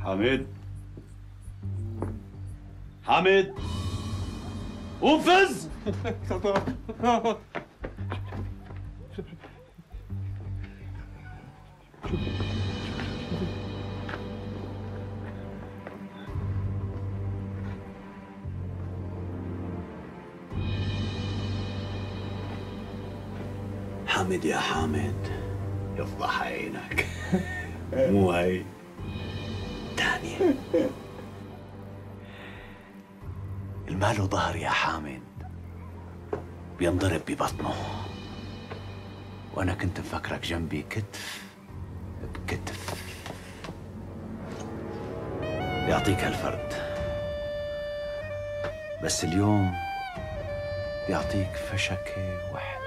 حامد حامد قوم فز. حامد يا حامد يفضح عينك. مو هي تانية. المال ظهر يا حامد بينضرب ببطنه، وانا كنت مفكرك جنبي كتف بكتف. يعطيك هالفرد، بس اليوم يعطيك فشكة وحدة.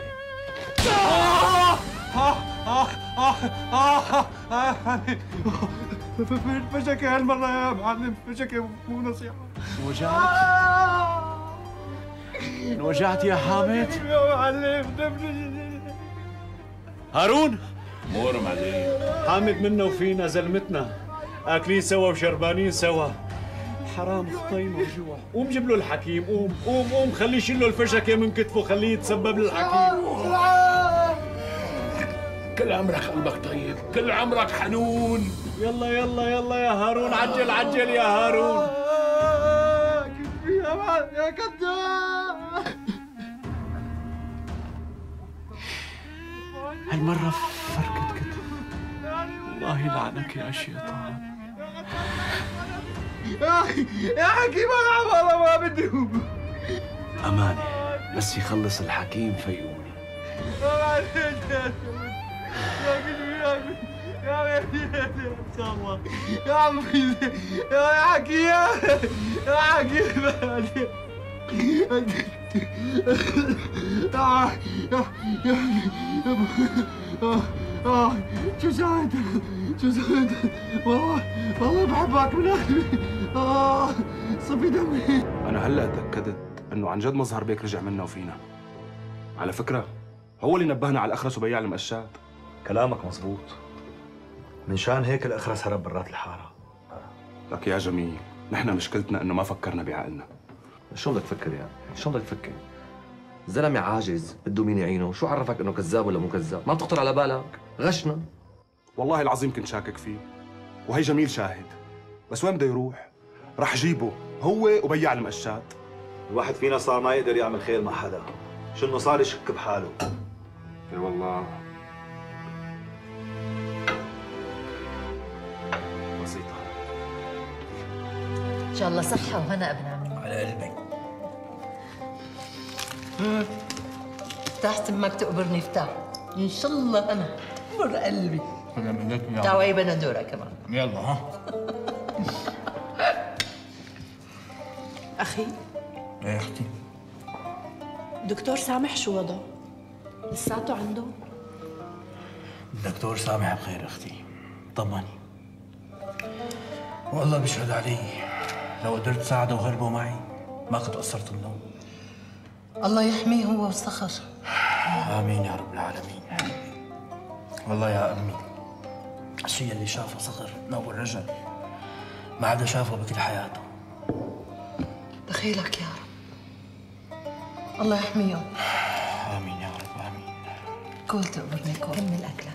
فشكة هالمرة يا معلم، فشكة مو نصيحة. وجعت؟ انوجعت يا حامد؟ يا معلم هارون مور معلم. حامد منا وفينا زلمتنا، اكلين سوا وشربانين سوا. حرام خطين وجوع. قوم جيب له الحكيم، قوم قوم قوم خليه يشيل له الفشكة من كتفه، خليه يتسبب للحكيم. كل عمرك قلبك طيب، كل عمرك حنون. يلا يلا يلا يا هارون، عجل عجل يا هارون. يا معلم يا كذاب. هالمرة فركة كتف. الله يلعنك يا شيطان. يا اخي يا حكيم انا والله ما بدي. أمانة بس يخلص الحكيم فيقوني. يا الله يا عمي يا حكيم يا حكيم آه شو سويت؟ شو سويت؟ والله والله بحبك من قلبي. آه صفي دمي. أنا هلا تأكدت إنه عن جد مظهر بيك رجع منا وفينا. على فكرة هو اللي نبهنا على الأخرس وبياع المقشات. كلامك مزبوط، من شان هيك الأخرس هرب برات الحارة. لك يا جميل، نحن مشكلتنا إنه ما فكرنا بعقلنا. شو بدك تفكر يعني؟ شو بدك تفكر؟ زلمة عاجز بده مين يعينه، شو عرفك انه كذاب ولا مو كذاب؟ ما بتخطر على بالك؟ غشنا. والله العظيم كنت شاكك فيه، وهي جميل شاهد. بس وين بده يروح؟ رح جيبه هو وبياع المقشات. الواحد فينا صار ما يقدر يعمل خير مع حدا، شو انه صار يشك بحاله. اي والله بسيطة. ان شاء الله صحة وهنا ابن عمي. على قلبك. افتح تمك تقبرني افتح. ان شاء الله انا مر قلبي. انا منك يا تعوي بندورة كمان. يلا ها. أخي ايه يا اختي؟ دكتور سامح شو وضعه؟ لساته عنده؟ الدكتور سامح بخير اختي، طمني. والله بيشهد علي لو قدرت ساعده وهربوا معي ما كنت قصرت النوم. الله يحميه هو والصخر. امين يا رب العالمين. والله يا امي الشيء اللي شافه صخر من اول رجل ما عاد شافه بكل حياته. دخيلك يا رب. الله يحميهم. امين يا رب امين. كل تقبرني كل كمل اكلك.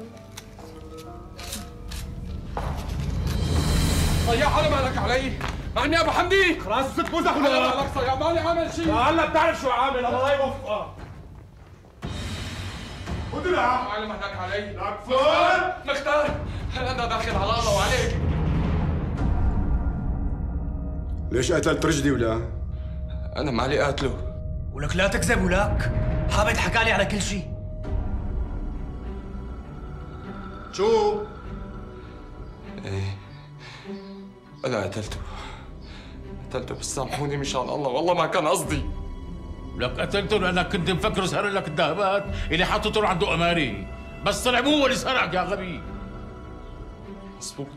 صياح على مالك علي؟ معني ابو حمدي. خلاص ست بوزح ولا مالك صياح؟ ماني عامل شيء. هلا بتعرف شو عامل، الله يوفقك. ودلع معلم هناك علي. لك فول مختار انا داخل على الله وعليك. ليش قتلت رشدي ولا؟ انا مالي قاتله. ولك لا تكذب ولك، حامد حكالي على كل شيء. شو؟ ايه انا قتلته قتلته بس سامحوني مشان الله، والله ما كان قصدي. لك قتلته لانك كنت مفكره سرق لك الذهبات اللي حطته عنده اماري، بس طلع مو هو اللي سرق يا غبي. مزبوط.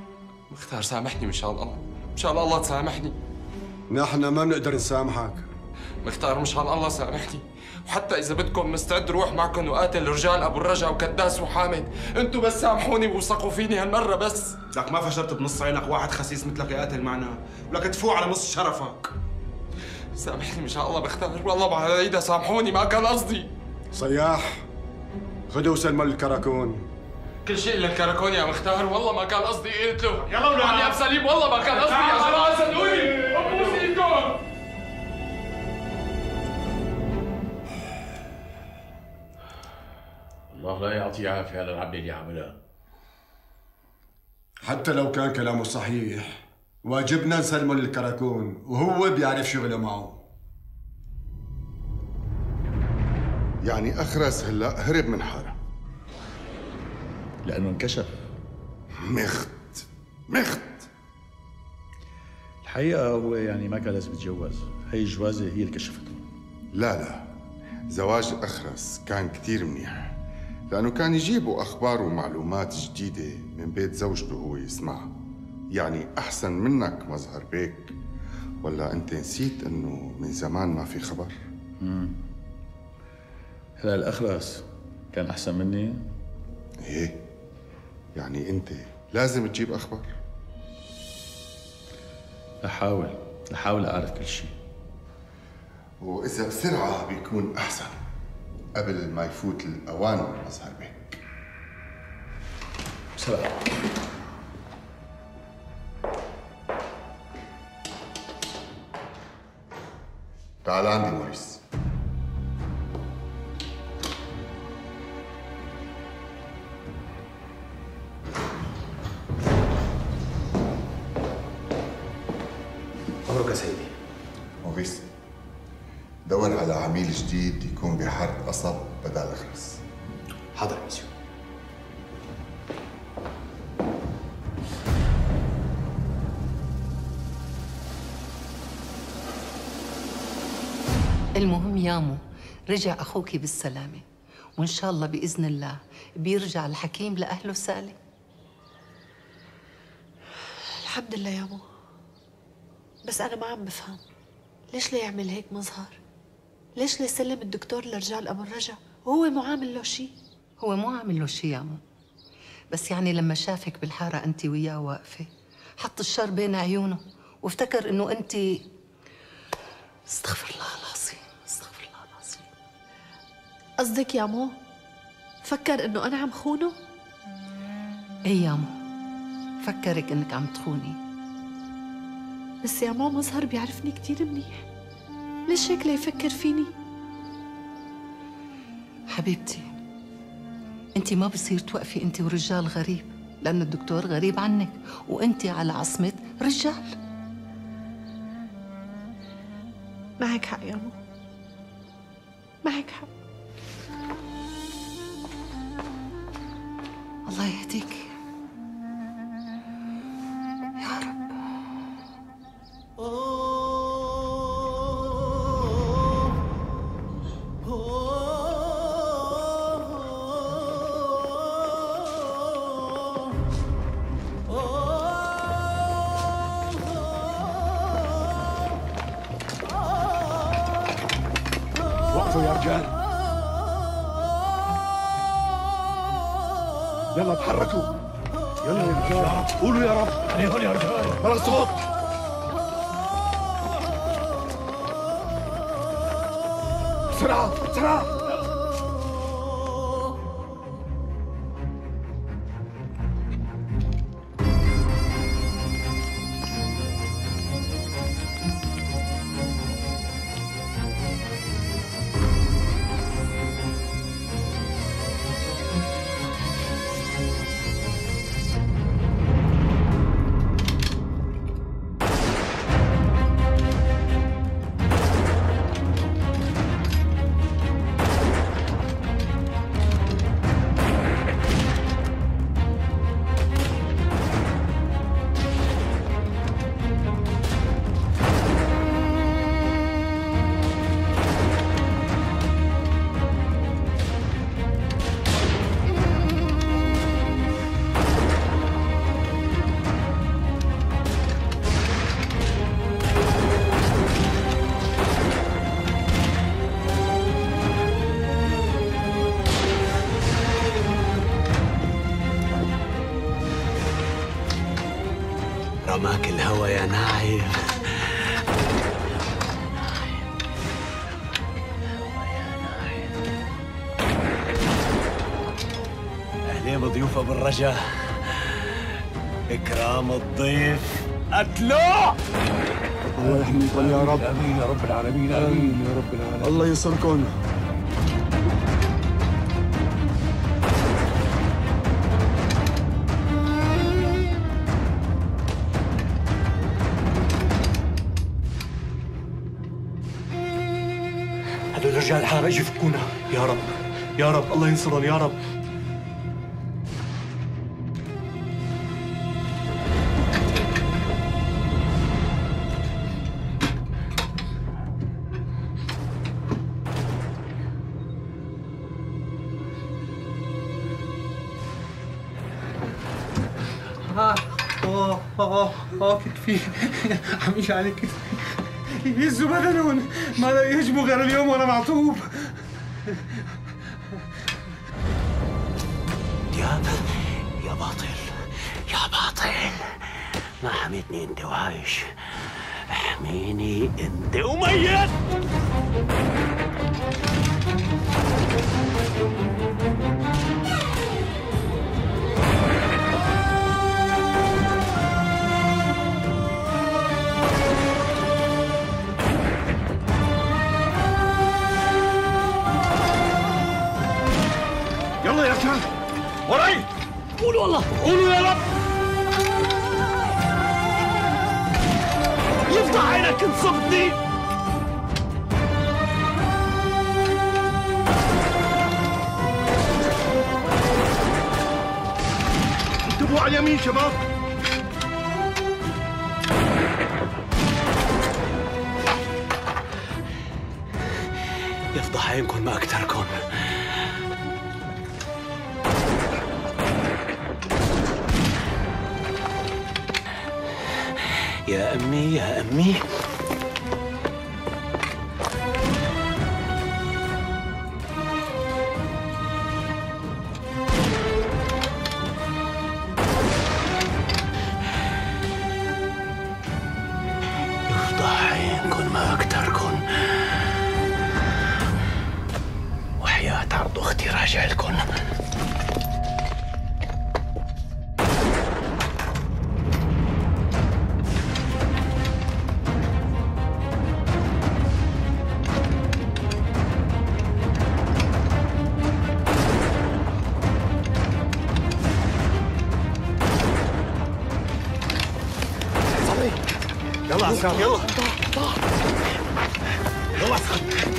مختار سامحني مشان الله، مشان الله تسامحني. نحن ما بنقدر نسامحك، مختار مشان الله سامحني، وحتى إذا بدكم مستعد روح معكم وقاتل رجال أبو الرجا وكداس وحامد، أنتوا بس سامحوني ووثقوا فيني هالمرة بس. لك ما فشلت بنص عينك واحد خسيس مثلك يقاتل معنا، ولك تفوق على نص شرفك. سامحني مشان الله مختار، والله ما هالعيدة سامحوني ما كان قصدي. صياح خذوا وسلموا للكراكون. كل شيء الا الكراكون يا مختار، والله ما كان قصدي قلت له. يلا ولاد عمي ابو سليم والله ما كان قصدي يا جماعه صدقوني، ابوس ايدكم. الله لا يعطيه عافيه على العمل اللي عملها. حتى لو كان كلامه صحيح واجبنا نسلمه للكراكون وهو بيعرف شغله معه. يعني أخرس هلا هرب من حاله لأنه انكشف. مخت مخت الحقيقة هو يعني ما كان لازم يتجوز، هي الجوازة هي اللي كشفته. لا لا، زواج أخرس كان كتير منيح، لأنه كان يجيبوا أخبار ومعلومات جديدة من بيت زوجته هو يسمعها. يعني أحسن منك مظهر بيك، ولا أنت نسيت إنه من زمان ما في خبر؟ امم هلا الأخرس كان أحسن مني؟ إيه، يعني أنت لازم تجيب أخبار. أحاول أحاول أعرف كل شيء، وإذا بسرعة بيكون أحسن قبل ما يفوت الأوان مظهر بيك. بسرعة. تعال عندي موريس. أمرك يا سيدي. موريس، دور على عميل جديد يكون بحرب قصب بدل أخرس. حاضر يا مسيو. المهم يامو رجع أخوك بالسلامة، وإن شاء الله بإذن الله بيرجع الحكيم لأهله سالم. الحمد لله يا مو، بس أنا ما عم بفهم ليش ليه يعمل هيك مظهر؟ ليش ليه يسلم الدكتور لرجال أبو الرجا وهو مو عامل له شيء؟ هو مو عامل له شيء يا مو، بس يعني لما شافك بالحارة أنت وياه واقفة حط الشر بين عيونه وافتكر إنه أنت. استغفر الله العظيم، استغفر الله العظيم. قصدك يا مو فكر إنه أنا عم خونه؟ إيه يا مو، فكرك إنك عم تخوني. بس يا مو مظهر بيعرفني كتير منيح، ليش هيك ليفكر فيني؟ حبيبتي انت ما بصير توقفي انت ورجال غريب، لأن الدكتور غريب عنك وانت على عصمة رجال. معك حق يا مو، معك حق. الله يهديك يا رب. وقفوا يا رجال، يلا تحركوا، يلا يا رجال، قولوا يا رب. هون يا رجال، بلا صوت. بسرعة بسرعة. رماك الهوى يا نايم. أهلين بضيوف أبو الرجا، إكرام الضيف قتله. الله يحميكم يا رب. امين يا رب العالمين، امين يا رب العالمين. الله ينصركم. هدول الرجال الحارة اجوا يفكونا. يا رب يا رب الله ينصرهم يا رب. اه اه اه اه كتفي عم يجي على كتفي يهزوا بدنهم، ما لا يهجموا غير اليوم وانا معطوب. دياب يا باطل يا باطل، ما حميتني انت وعايش، احميني انت وميت. يلا يا رجال وراي، قولوا والله، قولوا يا رب. يفتح عينك انصبتني. انتبهوا على اليمين شباب. يفضح عينكم ما اكثركم. يا أمي يا أمي، يفضح عينكم ما أكتركم، وحياة عرض أختي راجع لكم. يلا عسكر يلا يلا عسكر.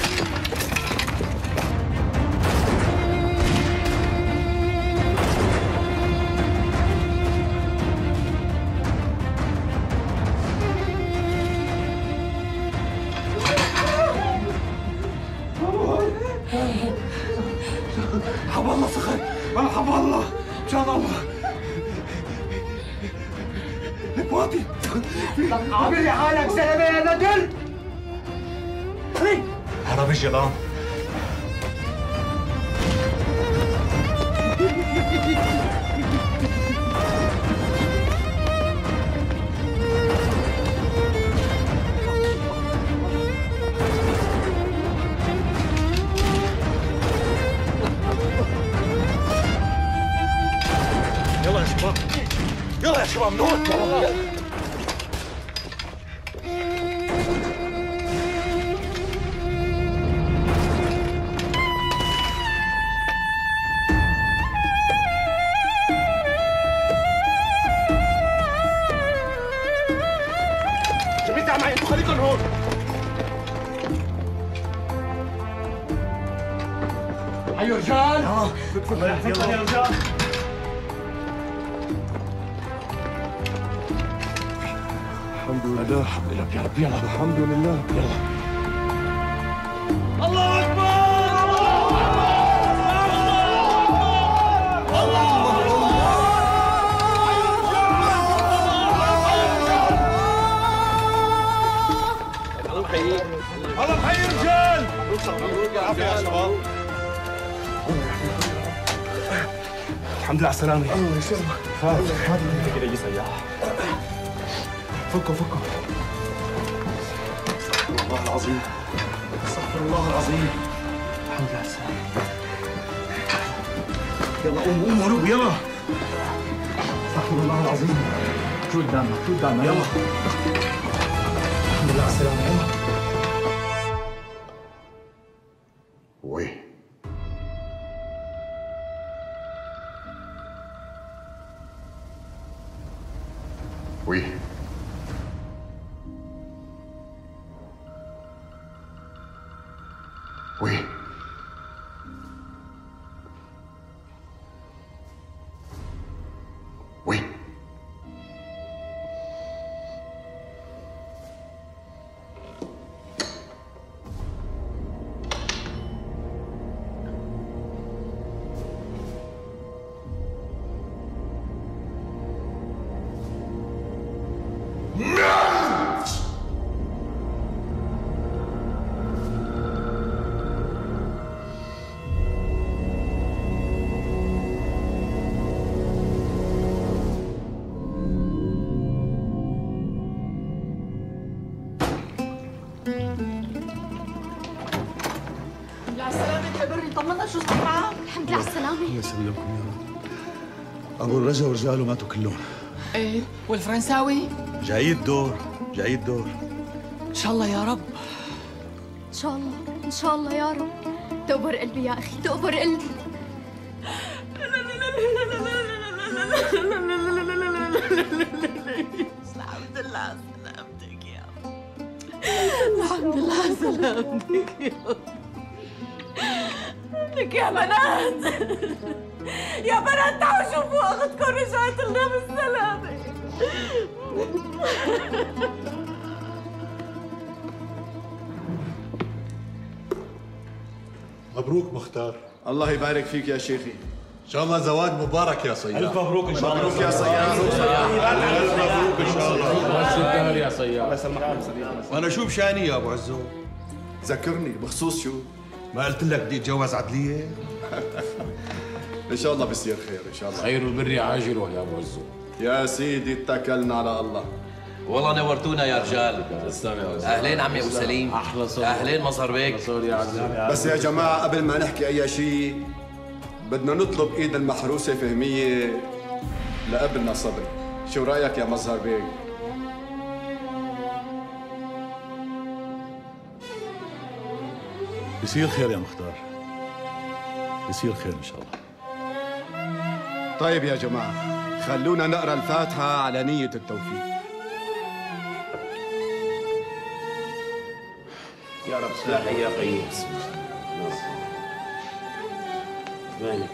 حب الله صخر، حب الله مشان الله. لك واطي عامل حالك زلمه يا ندل. هرب الجبان. يلا يا شباب يلا يا شباب نور. جميل تعال معي، انتوا خليكم هون. هيو رجال. اه يلا يا رجال. الحمد لله. الحمد لله يا رب. يلا الحمد لله. يلا. الله اكبر. الله محيي رجال. العافية يا شباب. الحمد لله على السلامة. الله يسلمك. هذا كده يجي سياح. فكوا فكوا. استغفر الله العظيم. استغفر الله العظيم. الحمد لله على السلامة. يلا قوموا قوموا قلوب يلا. استغفر الله العظيم. شو قدامنا شو قدامنا يلا. الحمد لله على السلامة يلا. وين؟ وين؟ وين؟ وين؟ شو صار معك؟ الحمد لله على السلامة. الله يسلمكم يا رب. أبو الرجا ورجاله ماتوا كلهم. إيه والفرنساوي؟ جاي الدور جاي الدور. إن شاء الله يا رب. إن شاء الله إن شاء الله يا رب. تقبر قلبي يا أخي تقبر قلبي. الحمد لله على سلامتك يا رب. الحمد لله على سلامتك يا رب. لك يا بنات يا بنات تعالوا شوفوا اختكم رجعت لنا بالسلامة. مبروك مختار. الله يبارك فيك يا شيخي. ان شاء الله زواج مبارك يا صياد. الف مبروك ان شاء الله. مبروك يا صياد. الف مبروك ان شاء الله. وش الدهر يا صياد. الله يسلمك. وانا شو بشاني يا ابو عزو؟ ذكرني بخصوص شو؟ ما قلت لك بدي اتجوز عدليه؟ ان شاء الله بصير خير ان شاء الله. خير البر عاجله يا ابو عزو. يا سيدي اتكلنا على الله. والله نورتونا يا رجال. اهلين عمي ابو سليم. احلى صوت. اهلين مظهر بيك. بس يا جماعه قبل ما نحكي اي شيء بدنا نطلب ايد المحروسه فهميه لابننا صبري. شو رايك يا مظهر بيك؟ بصير خير يا مختار. بصير خير ان شاء الله. طيب يا جماعه خلونا نقرا الفاتحه على نيه التوفيق. يا رب لا حي يا قيوم. مالك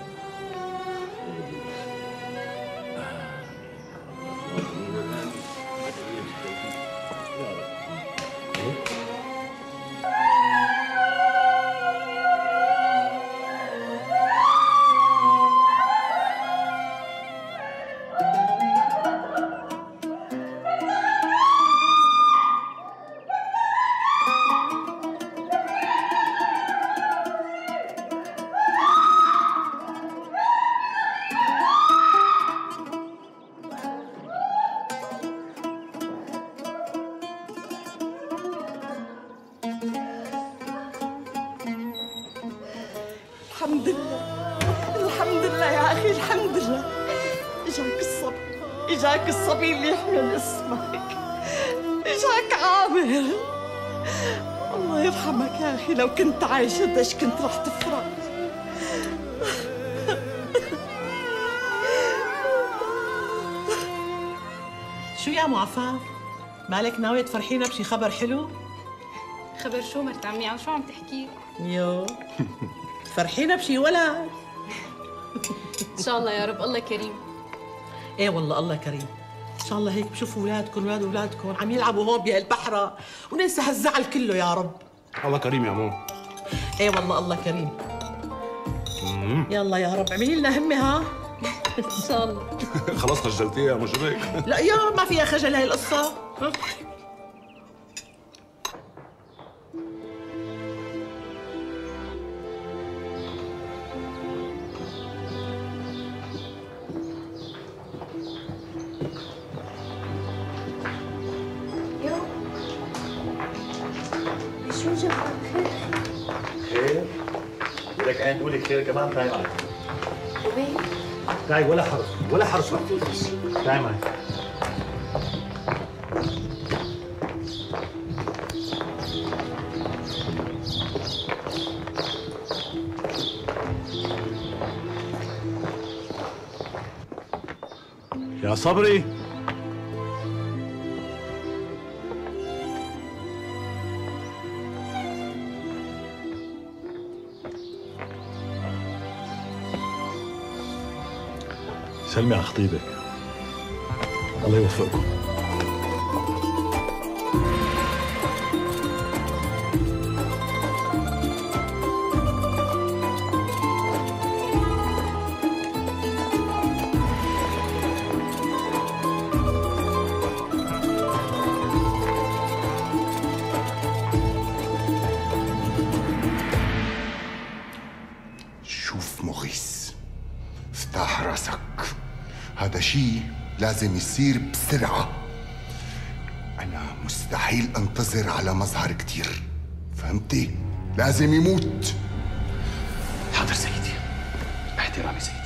الحمد لله الحمد لله يا أخي الحمد لله. إجاك الصبي إجاك الصبي اللي يحمل اسمك. إجاك عامر. الله يرحمك يا أخي لو كنت عايش قديش كنت رح تفرح. شو يا ام عفاف؟ مالك ناوية تفرحينا بشي خبر حلو؟ خبر شو مرت عمي عم شو عم تحكي؟ يو تفرحينا بشي ولد. ان شاء الله يا رب الله كريم. ايه والله الله كريم. ان شاء الله هيك بشوفوا اولادكم اولاد اولادكم عم يلعبوا هون بهالبحره وننسى هالزعل كله يا رب. الله كريم يا مو. ايه والله الله كريم. يلا يا رب اعملي لنا همه ها. ان شاء الله. خلاص خجلتيها يا مشرك. لا يا ما فيها خجل هاي القصه. تعي نقول لك خير كمان. تعي معي. وين؟ تعي ولا حرص ولا حرص معي. تعي معي. يا صبري. سلمي على خطيبك، الله يوفقكم. شوف مغيث، افتح راسك، هذا شيء لازم يصير بسرعة. أنا مستحيل أنتظر على مظهر كتير، فهمتي؟ لازم يموت. حاضر سيدي، باحترامي سيدي.